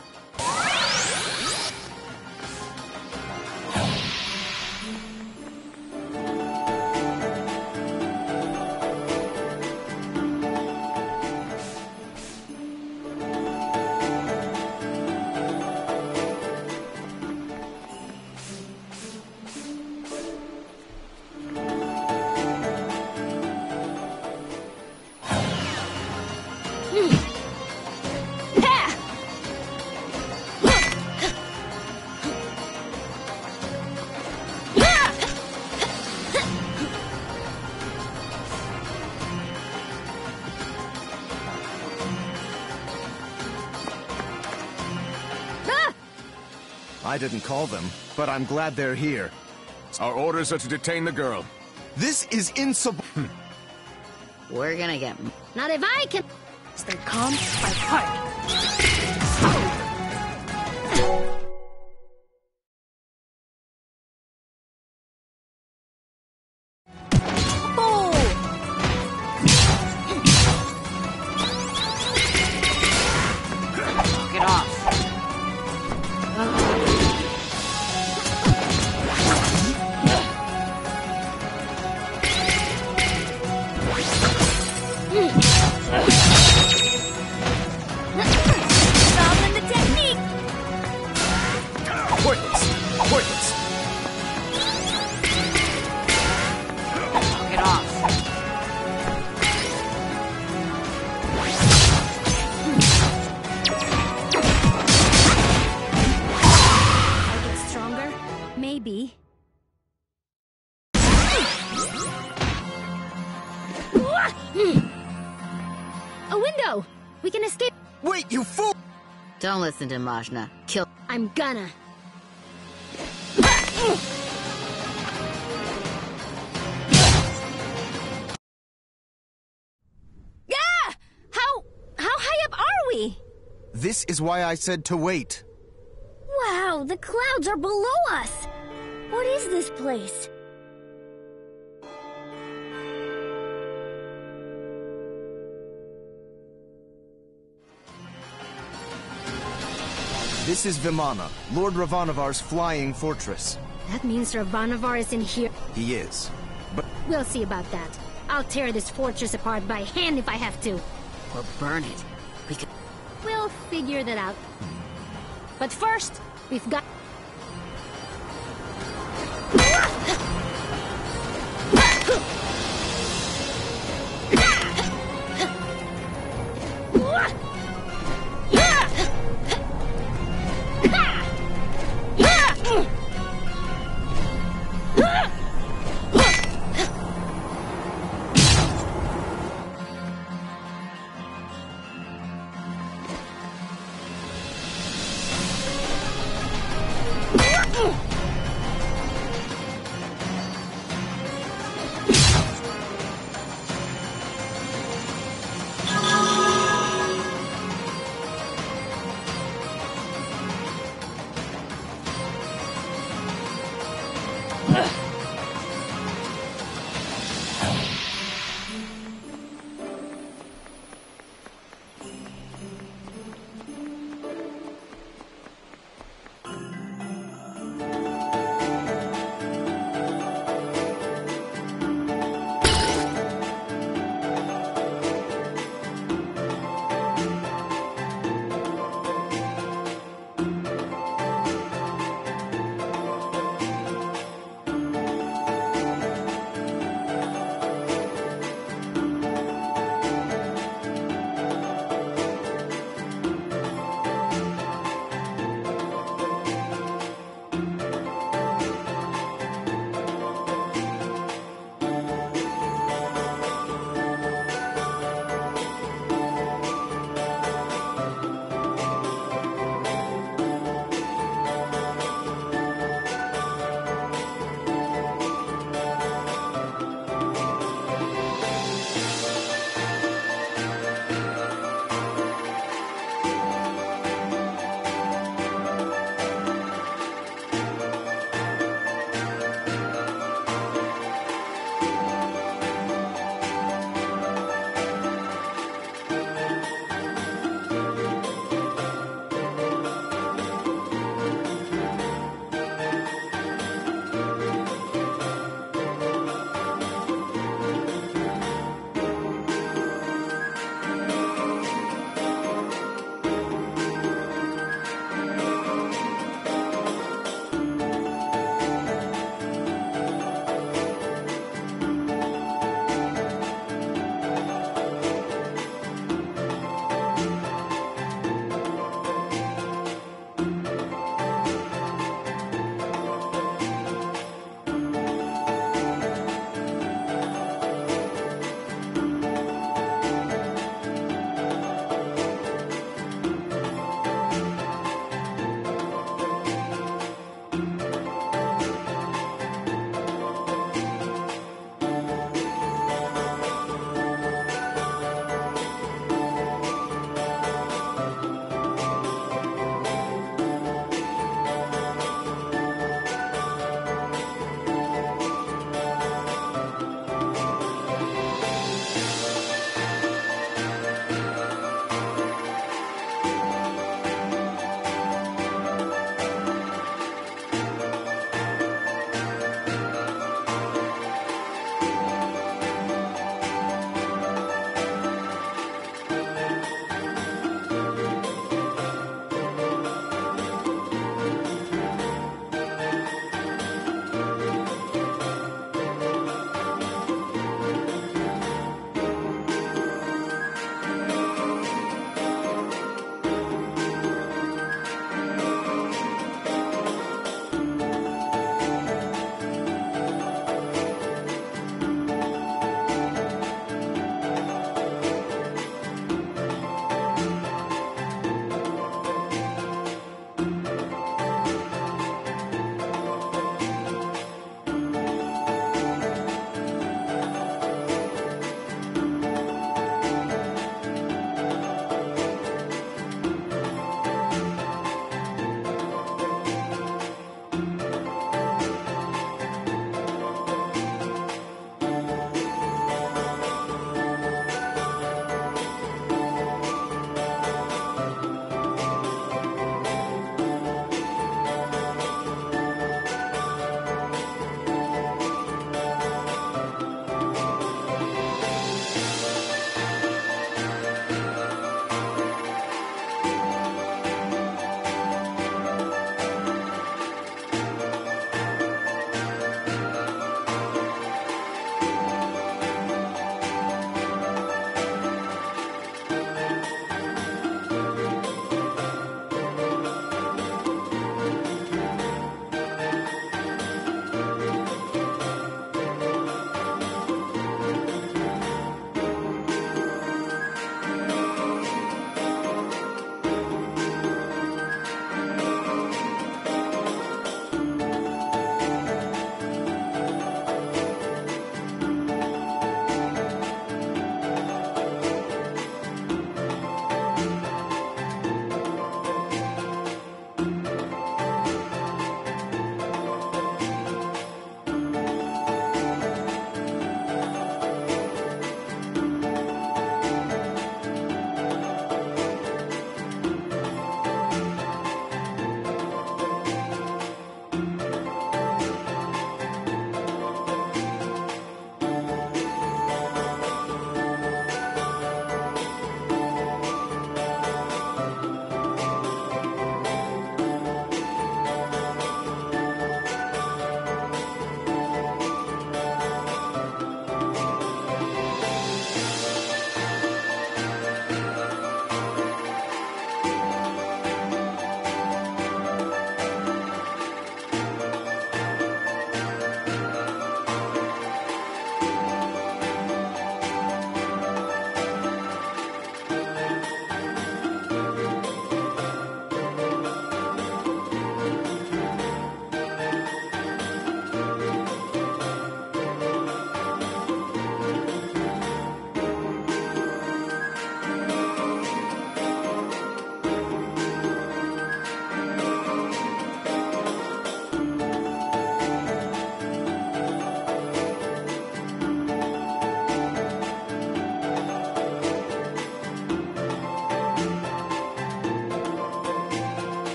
I didn't call them, but I'm glad they're here. Our orders are to detain the girl. This is insub... We're gonna get... Not if I can... Stay calm, fight hard. Get off. Soften the technique! Pointless! Pointless! Get off. I'll get stronger? Maybe. A window! We can escape. Wait, you fool! Don't listen to Majna. Kill... I'm gonna. Ah! How high up are we? This is why I said to wait. Wow, the clouds are below us! What is this place? This is Vimana, Lord Ravanavar's flying fortress. That means Ravanavar is in here. He is. But We'll see about that. I'll tear this fortress apart by hand if I have to. Or burn it. We could... We'll figure that out. But first, we've got...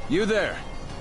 You there?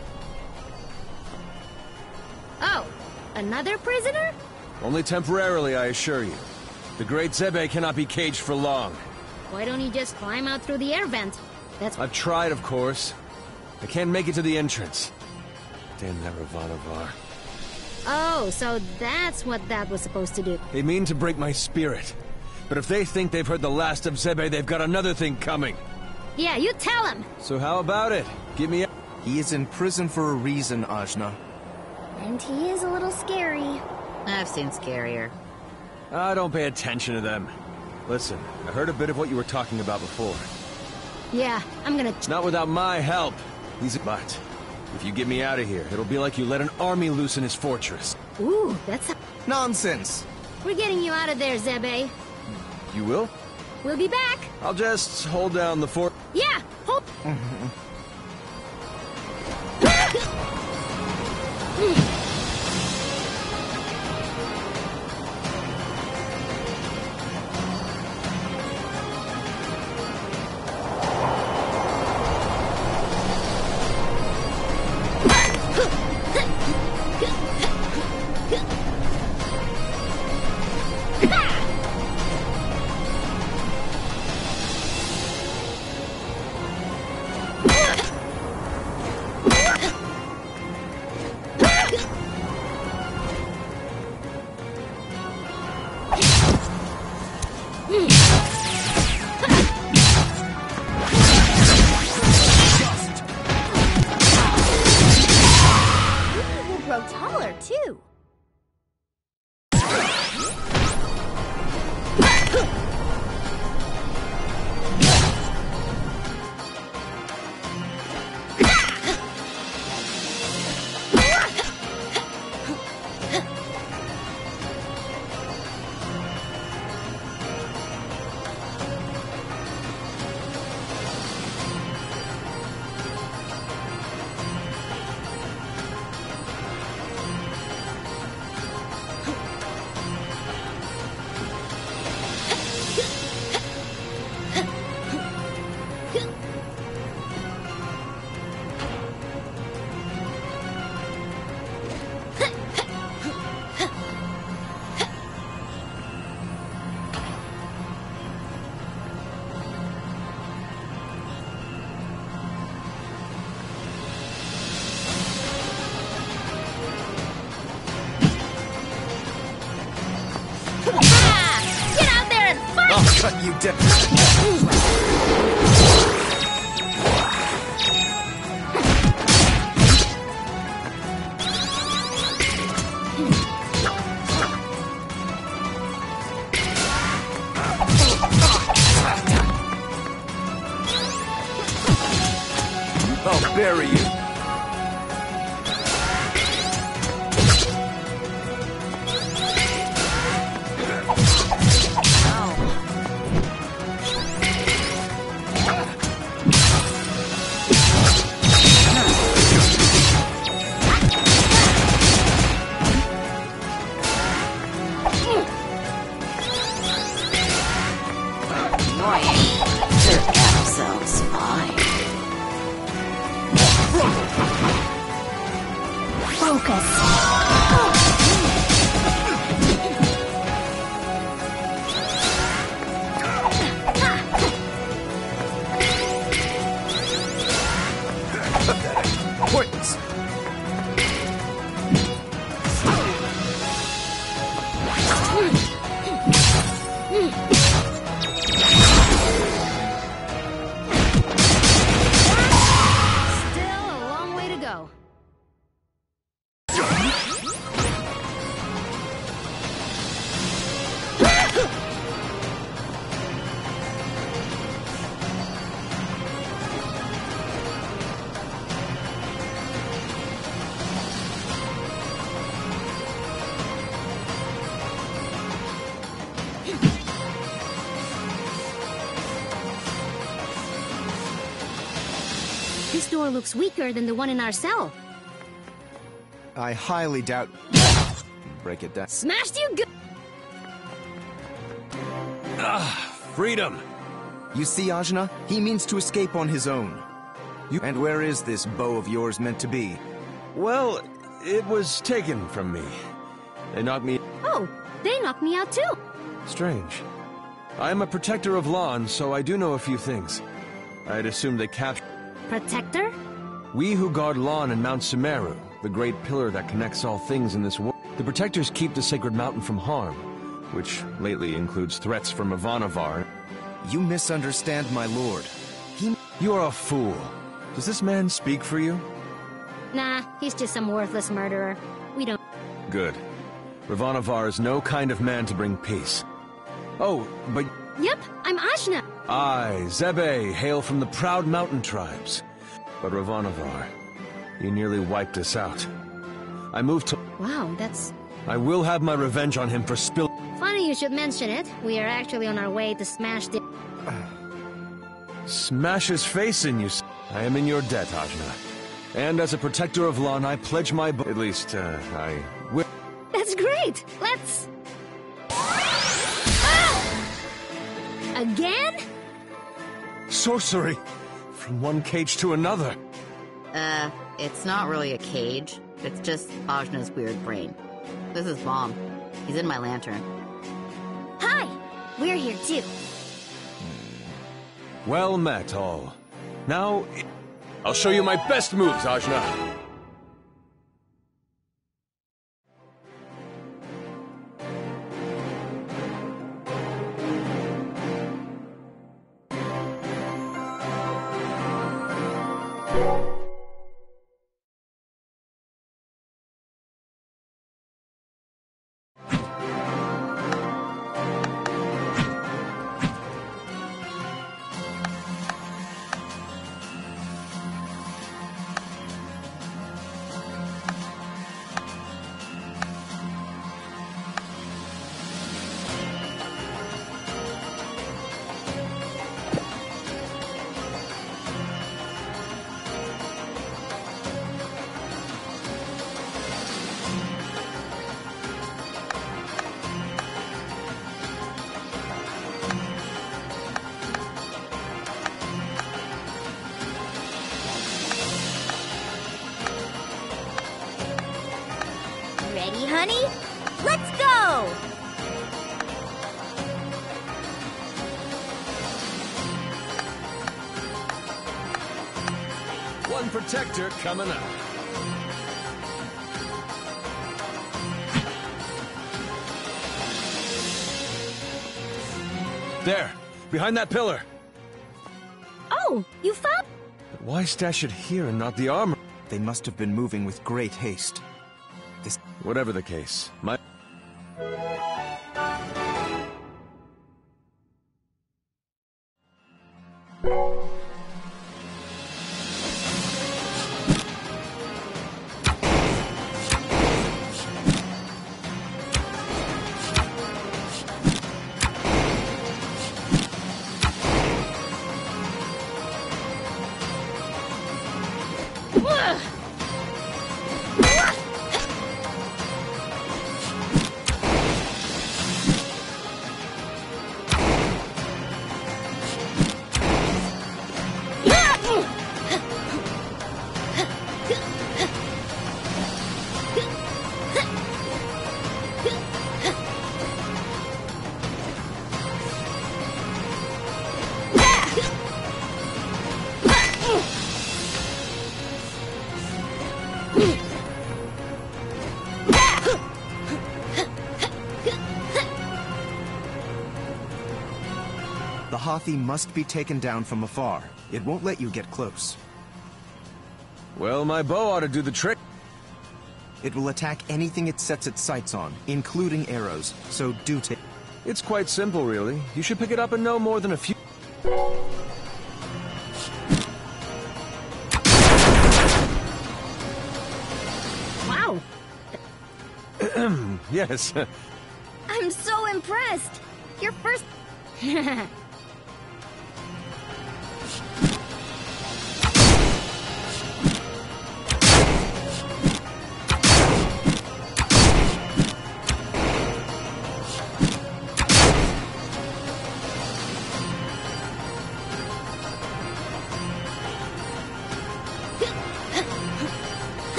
Oh, another prisoner? Only temporarily, I assure you. The great Zebe cannot be caged for long. Why don't you just climb out through the air vent? That's... I've tried, of course. I can't make it to the entrance. Damn that Ravanavar. Oh, so that's what that was supposed to do. They mean to break my spirit. But if they think they've heard the last of Zebe, they've got another thing coming. Yeah, you tell him! So how about it? Give me a... He is in prison for a reason, Ajna. And he is a little scary. I've seen scarier. Ah, don't pay attention to them. Listen, I heard a bit of what you were talking about before. Yeah, I'm gonna... Not without my help. But if you get me out of here, it'll be like you let an army loose in his fortress. Ooh, that's... Nonsense! We're getting you out of there, Zebe. You will? We'll be back. I'll just hold down the fort. Yeah, hold... Grow taller, too. Get out there and fight! I'll cut you down! I'll bury you! They're themselves fine. Focus. Points! Still a long way to go. This door looks weaker than the one in our cell. I highly doubt... Break it down. Smashed you good. Freedom! You see, Ajna? He means to escape on his own. And where is this bow of yours meant to be? Well, it was taken from me. They knocked me... Oh, they knocked me out too. Strange. I am a protector of Lon, so I do know a few things. I'd assumed they captured... Protector? We who guard Lon and Mount Sumeru, the great pillar that connects all things in this world. The protectors keep the sacred mountain from harm, which lately includes threats from Ivanavar. You misunderstand my lord. You are a fool. Does this man speak for you? Nah, he's just some worthless murderer. We don't... Good. Ivanavar is no kind of man to bring peace. Oh, but... Yep, I'm Ashna. I, Zebe, hail from the proud mountain tribes. But Ivanavar, you nearly wiped us out. I moved to... Wow, that's... I will have my revenge on him for spill... Funny you should mention it. We are actually on our way to smash the... Smash his face in, you... I am in your debt, Ajna. And as a protector of Lon, I pledge my... At least, I will... That's great! Let's... Ah! Again? Sorcery! From one cage to another. It's not really a cage. It's just Ajna's weird brain. This is Mom. He's in my lantern. Hi! We're here too. Well met, all. Now, I'll show you my best moves, Ajna. Ready, honey? Let's go! One protector coming up. There, behind that pillar. Oh, you found... But why stash it here and not the armor? They must have been moving with great haste. Whatever the case, my... The Hathi must be taken down from afar. It won't let you get close. Well, my bow ought to do the trick. It will attack anything it sets its sights on, including arrows, so do take... It's quite simple, really. You should pick it up in no more than a few... Wow! Yes. I'm so impressed! Your first...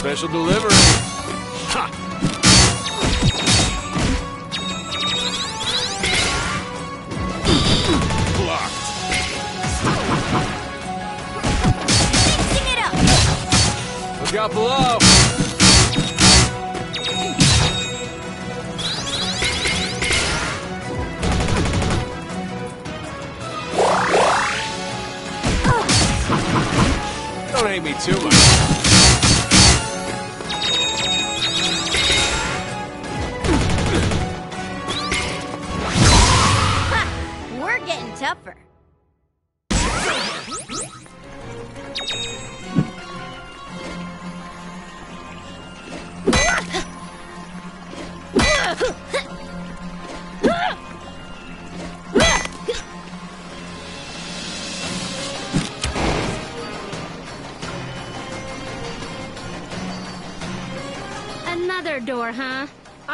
Special delivery. Ha! Blocked. Mixing it up! Look out below. Don't hate me too much. We're getting tougher. Another door, huh?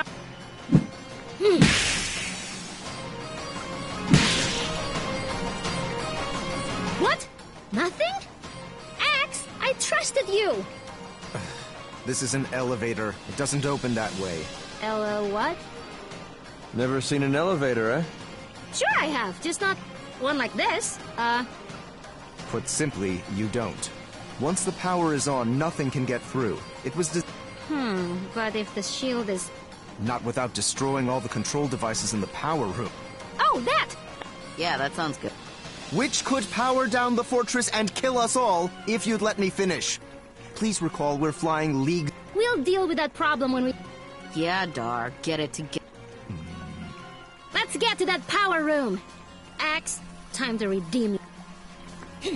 What? Nothing? Axe, I trusted you! This is an elevator. It doesn't open that way. What? Never seen an elevator, eh? Sure I have, just not one like this. Put simply, you don't. Once the power is on, nothing can get through. It was But if the shield is... not without destroying all the control devices in the power room. Oh, that! Yeah, that sounds good. Which could power down the fortress and kill us all, if you'd let me finish. Please recall we're flying League... We'll deal with that problem when we... Yeah, Dar, get it together. Let's get to that power room! Axe, time to redeem you.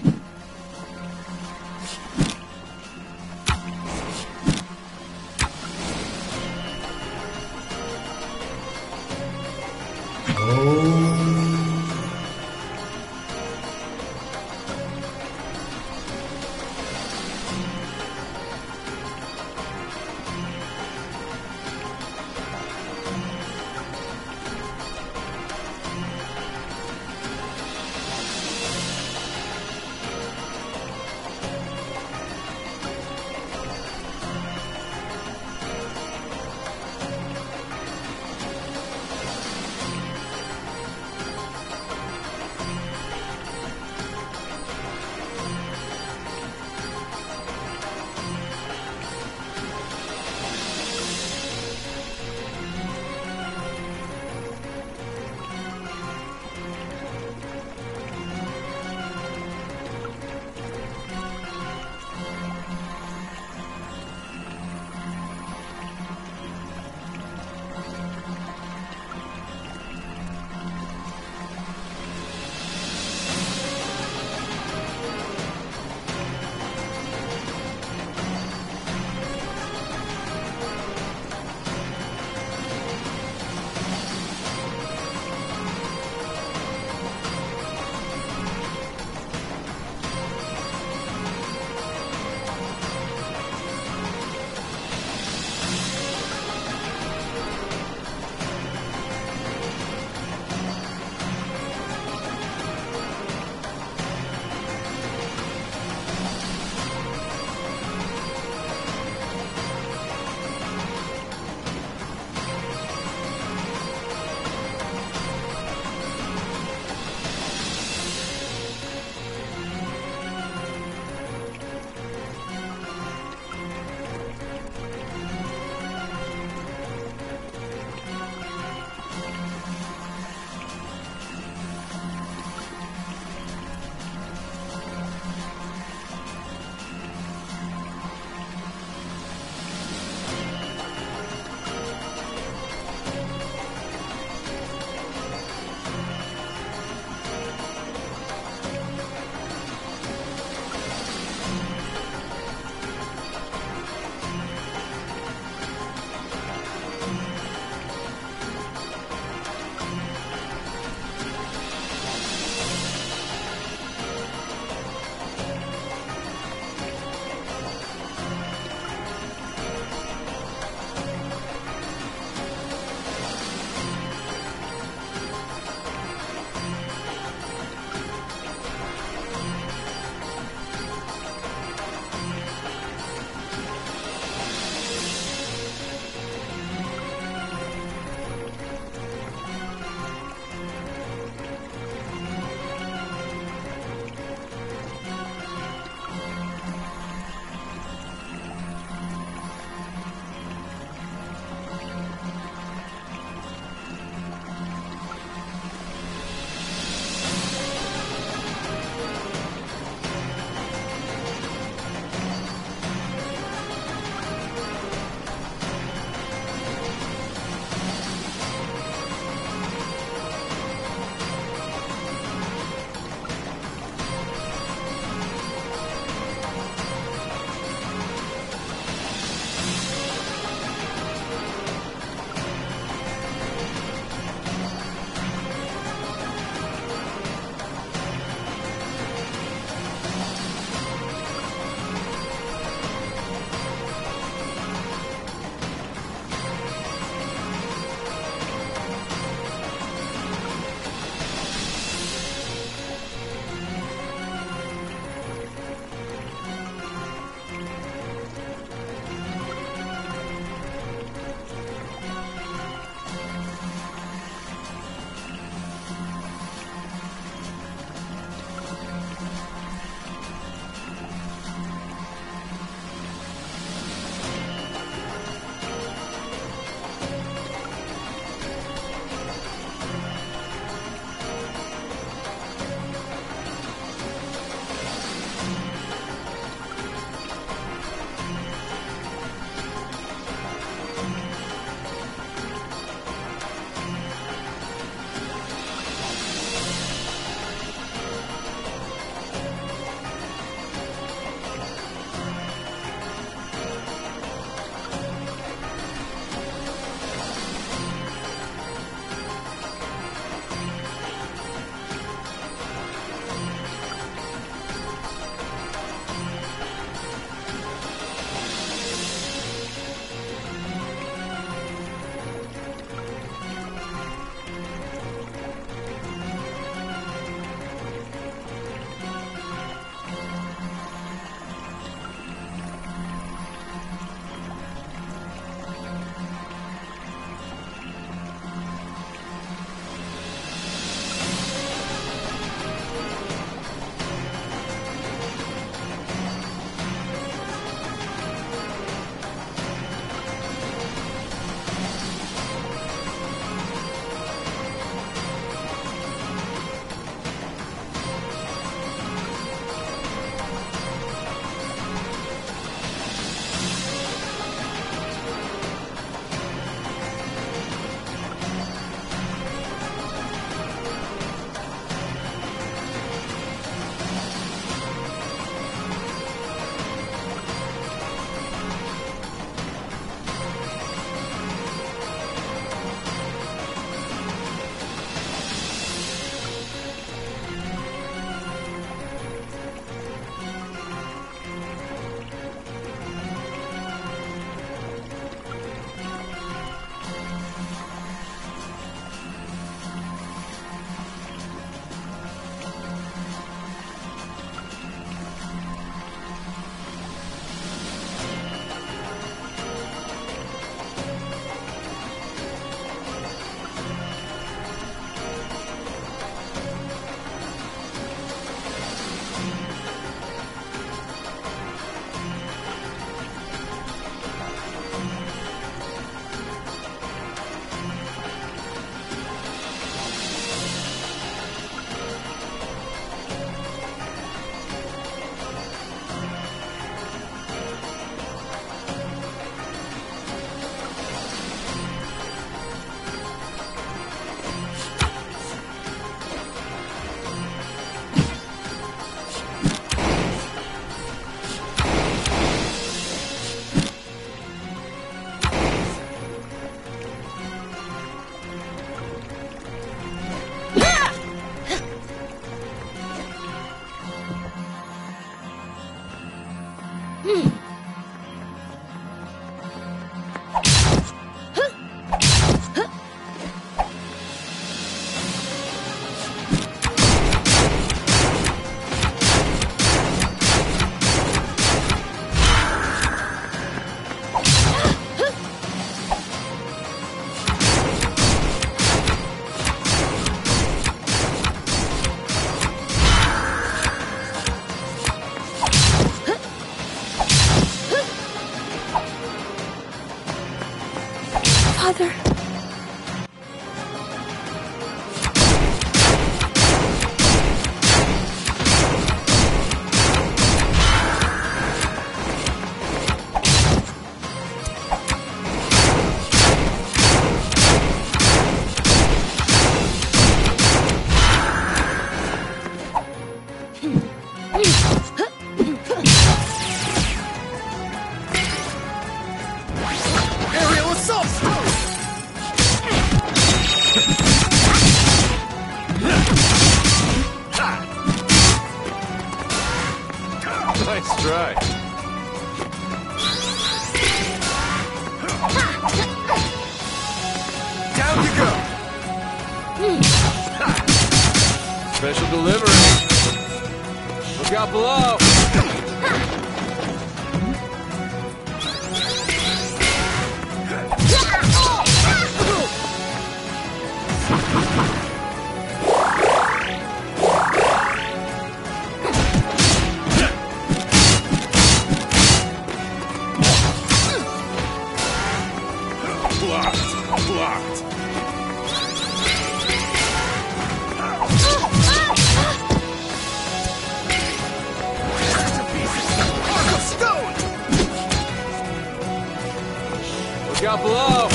Father. Aerial assault! Nice try. Down you go! Special delivery. Look out below. Blocked. Blocked. Arc of stone! Look out below.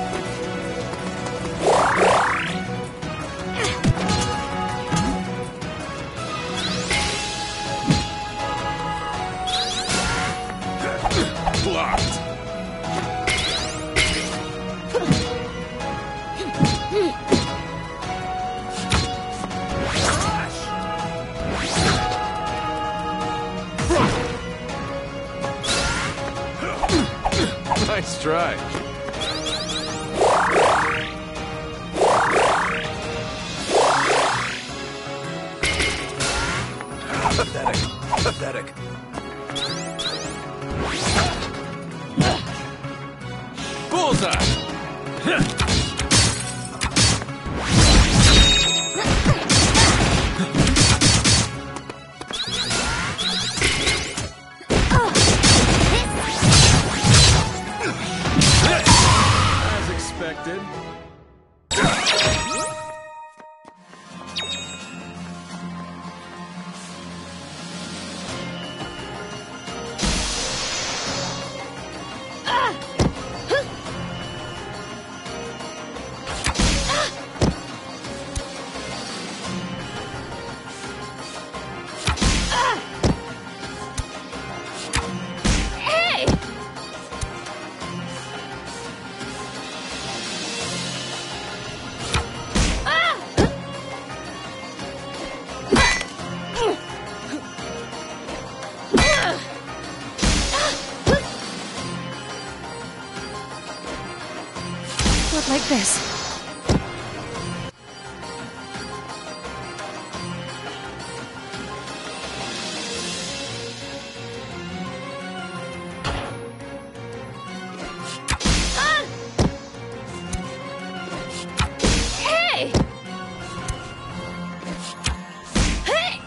Blocked. Nice try. Pathetic. Pathetic. Bullseye. As expected. Hey! Not like this. Hey! Hey!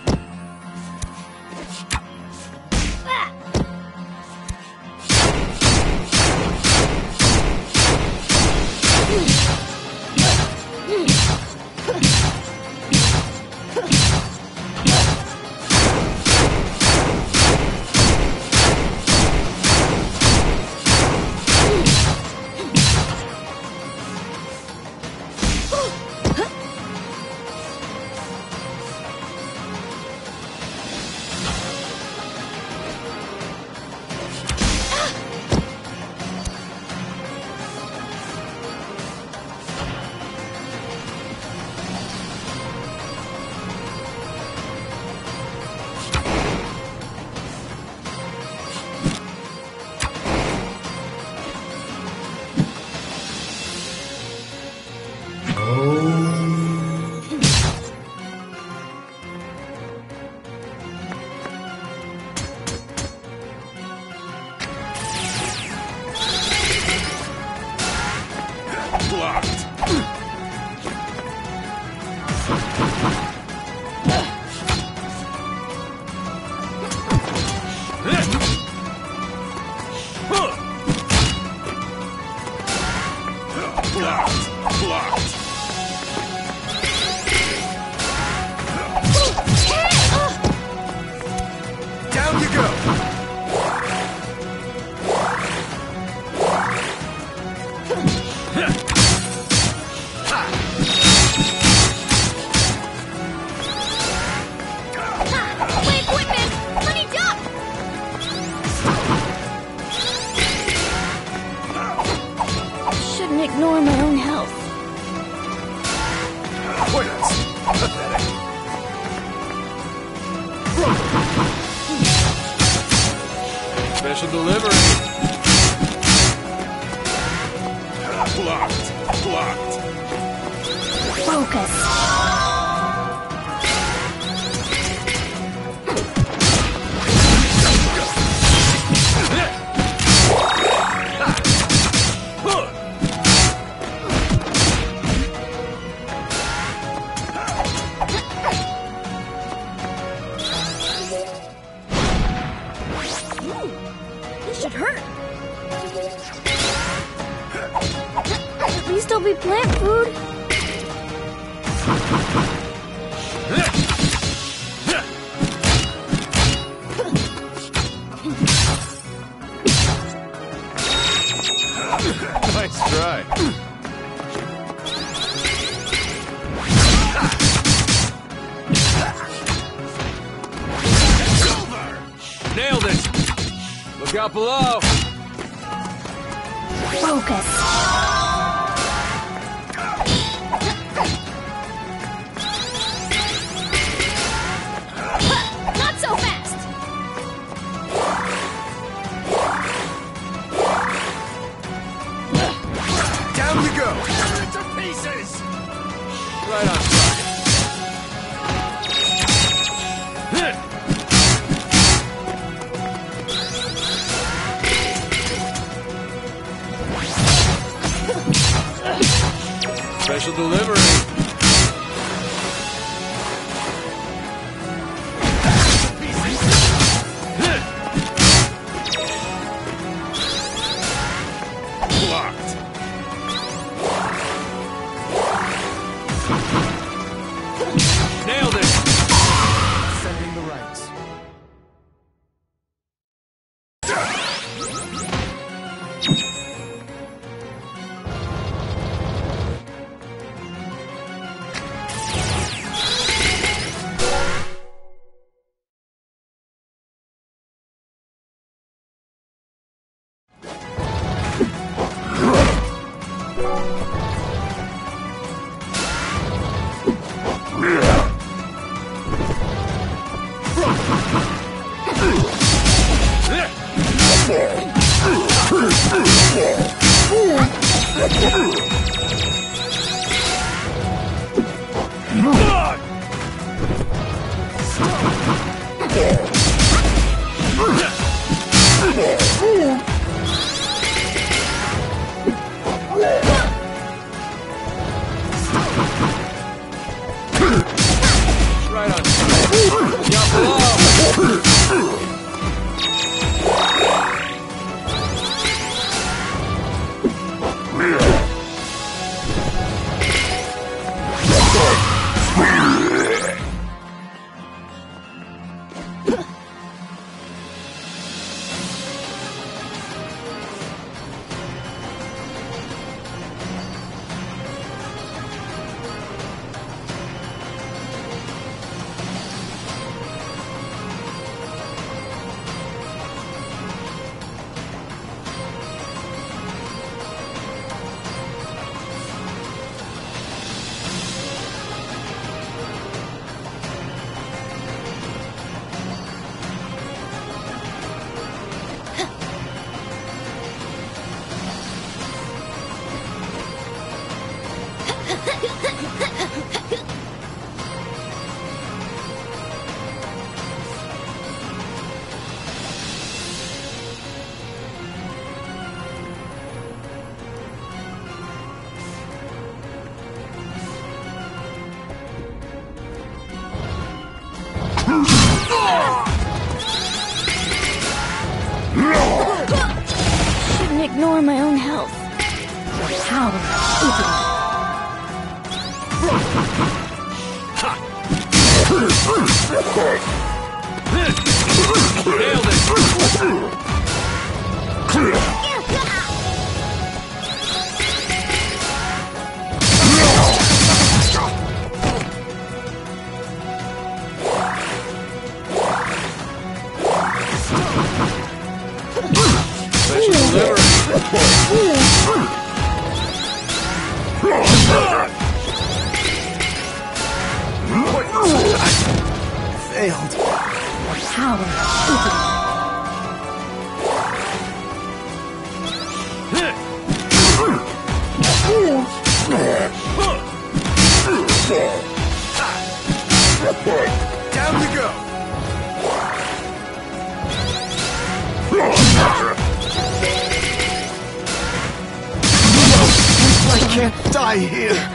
Down you go! Wait, Whitman! Let me jump! Shouldn't ignore my own health. Pointless. Pathetic. Special delivery. Blocked. Focus. This should hurt. At least I'll be plant food. Nice try. Nailed it! Look out below! Focus. Not so fast. Down you go! Right on target. Special delivery. Blocked. Nailed it! Sending the rights. Right on target. Down below! Shouldn't ignore my own health. Power ultimate. Nailed it! Special delivery. Failed. Power ultimate. Down we go. I can't die here.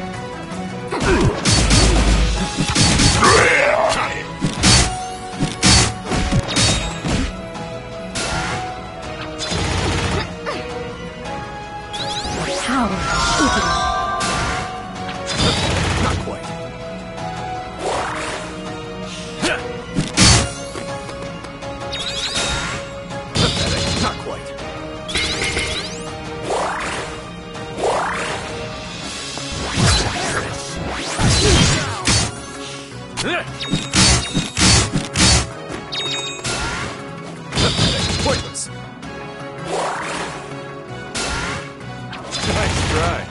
Power ultimate. Not quite. Pathetic. Not quite. Pathetic. Pointless. Nice try.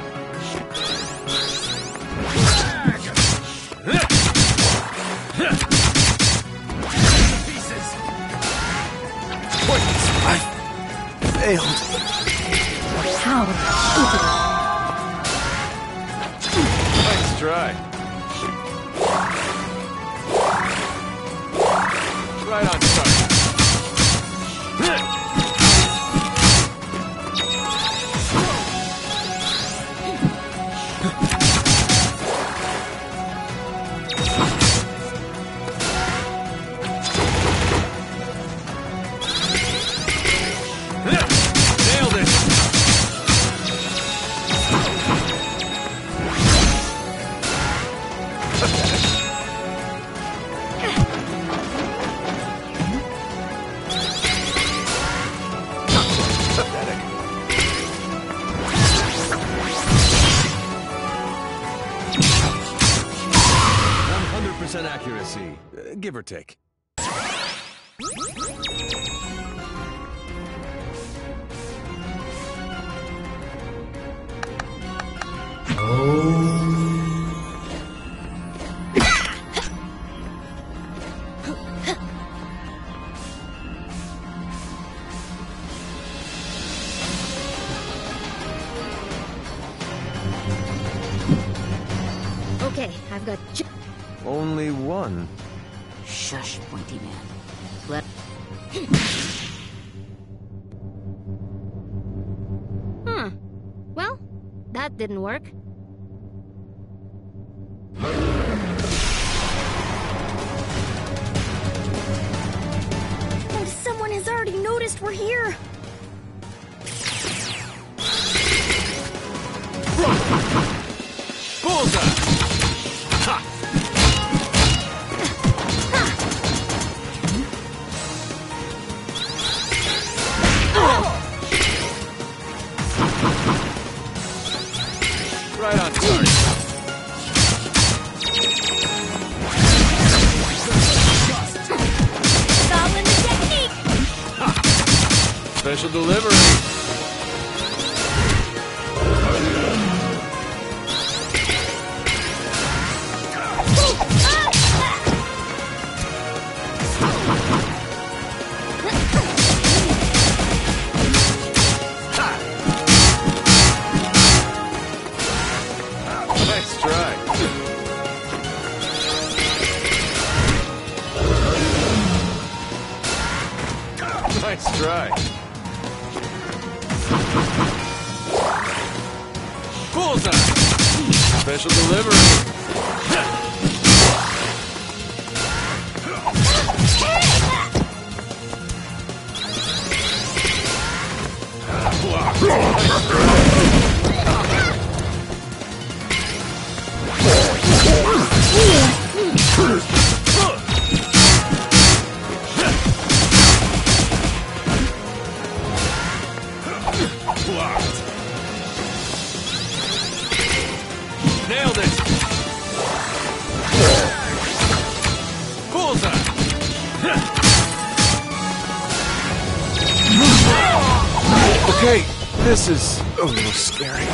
Failed. Power ultimate. Nice try. Right on target. Nailed it. Pathetic. 100% accuracy, give or take. Okay, I've got Only one. Shush, pointy man. Let... Well, that didn't work. Oh, someone has already noticed we're here. Bullseye! Ha! Right on target. Goblin the technique. Special delivery. Nice try. Nice try. Bullseye! Special delivery. Nice try. Okay, this is a little scary.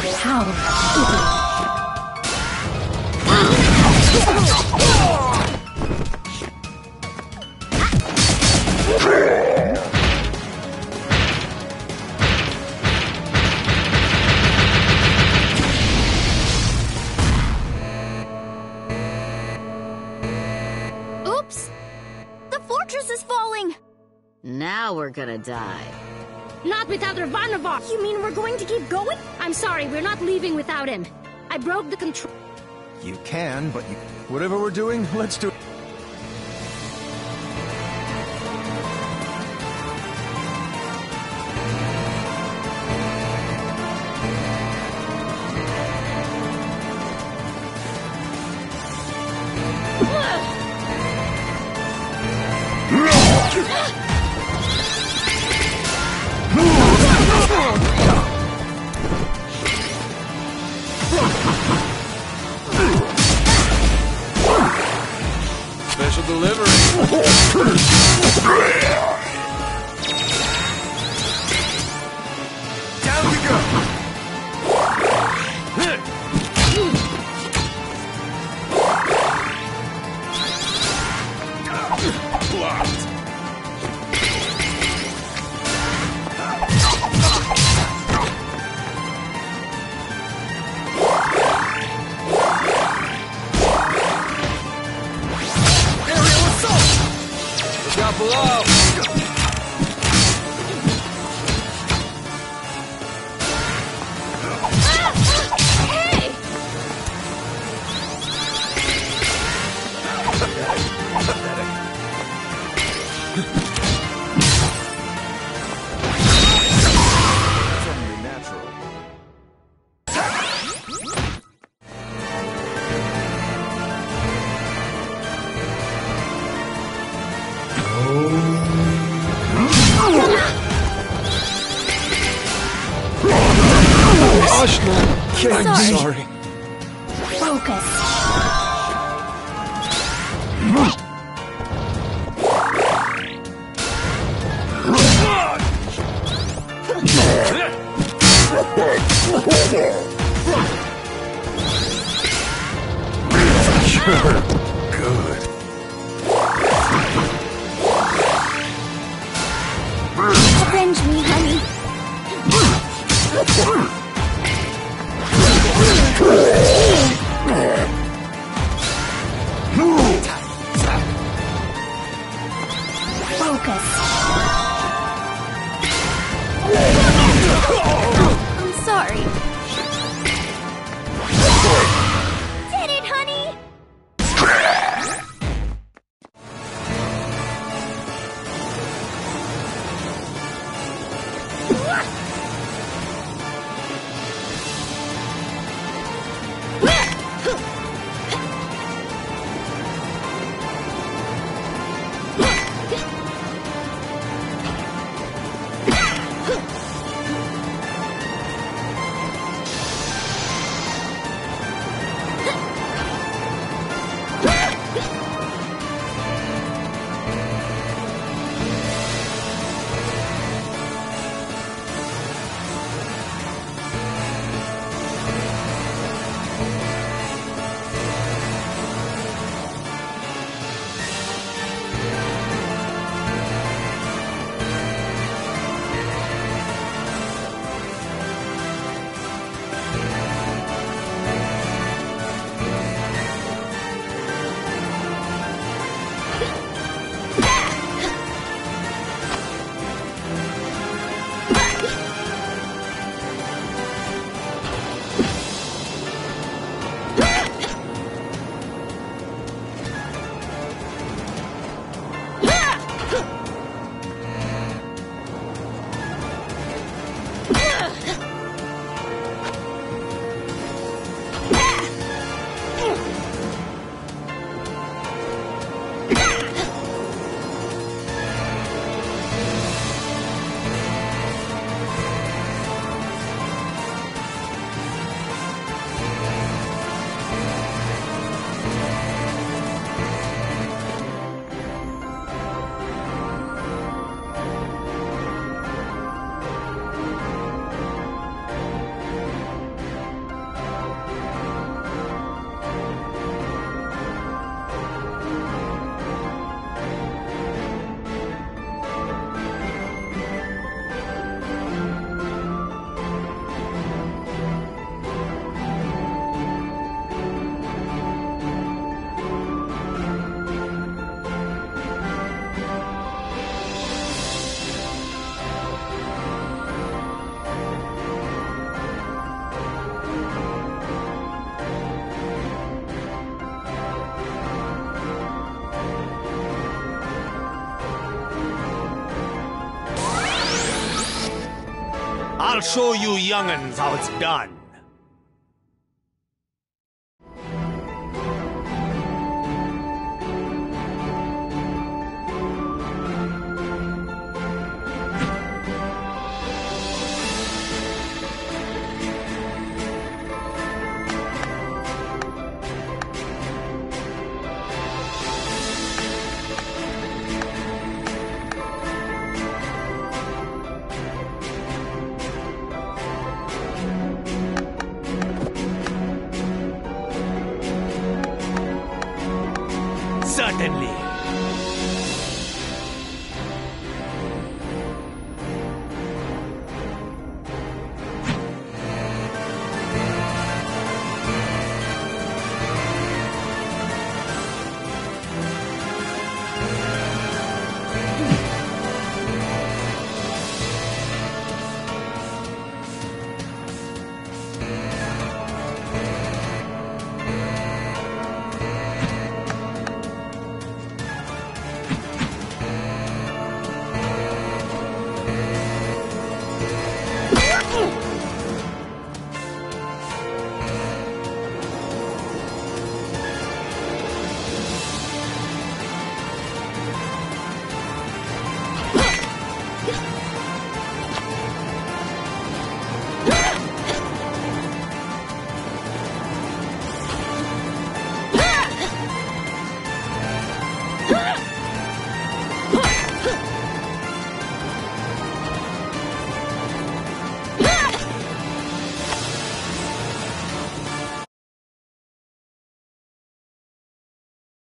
Oops! The fortress is falling! Now we're gonna die. Not without Ravanavar! You mean we're going to keep going? I'm sorry, we're not leaving without him. I broke the control. You can, but you... Whatever we're doing, let's do it. Special delivery. Down we go! Blocked. Down below. Hey! Only natural. Ashna, I'm Sorry. sorry. Focus. Sure. Good. Avenge me, honey. Focus. I'm sorry. Did it, honey? I'll show you young'uns how it's done. Certainly.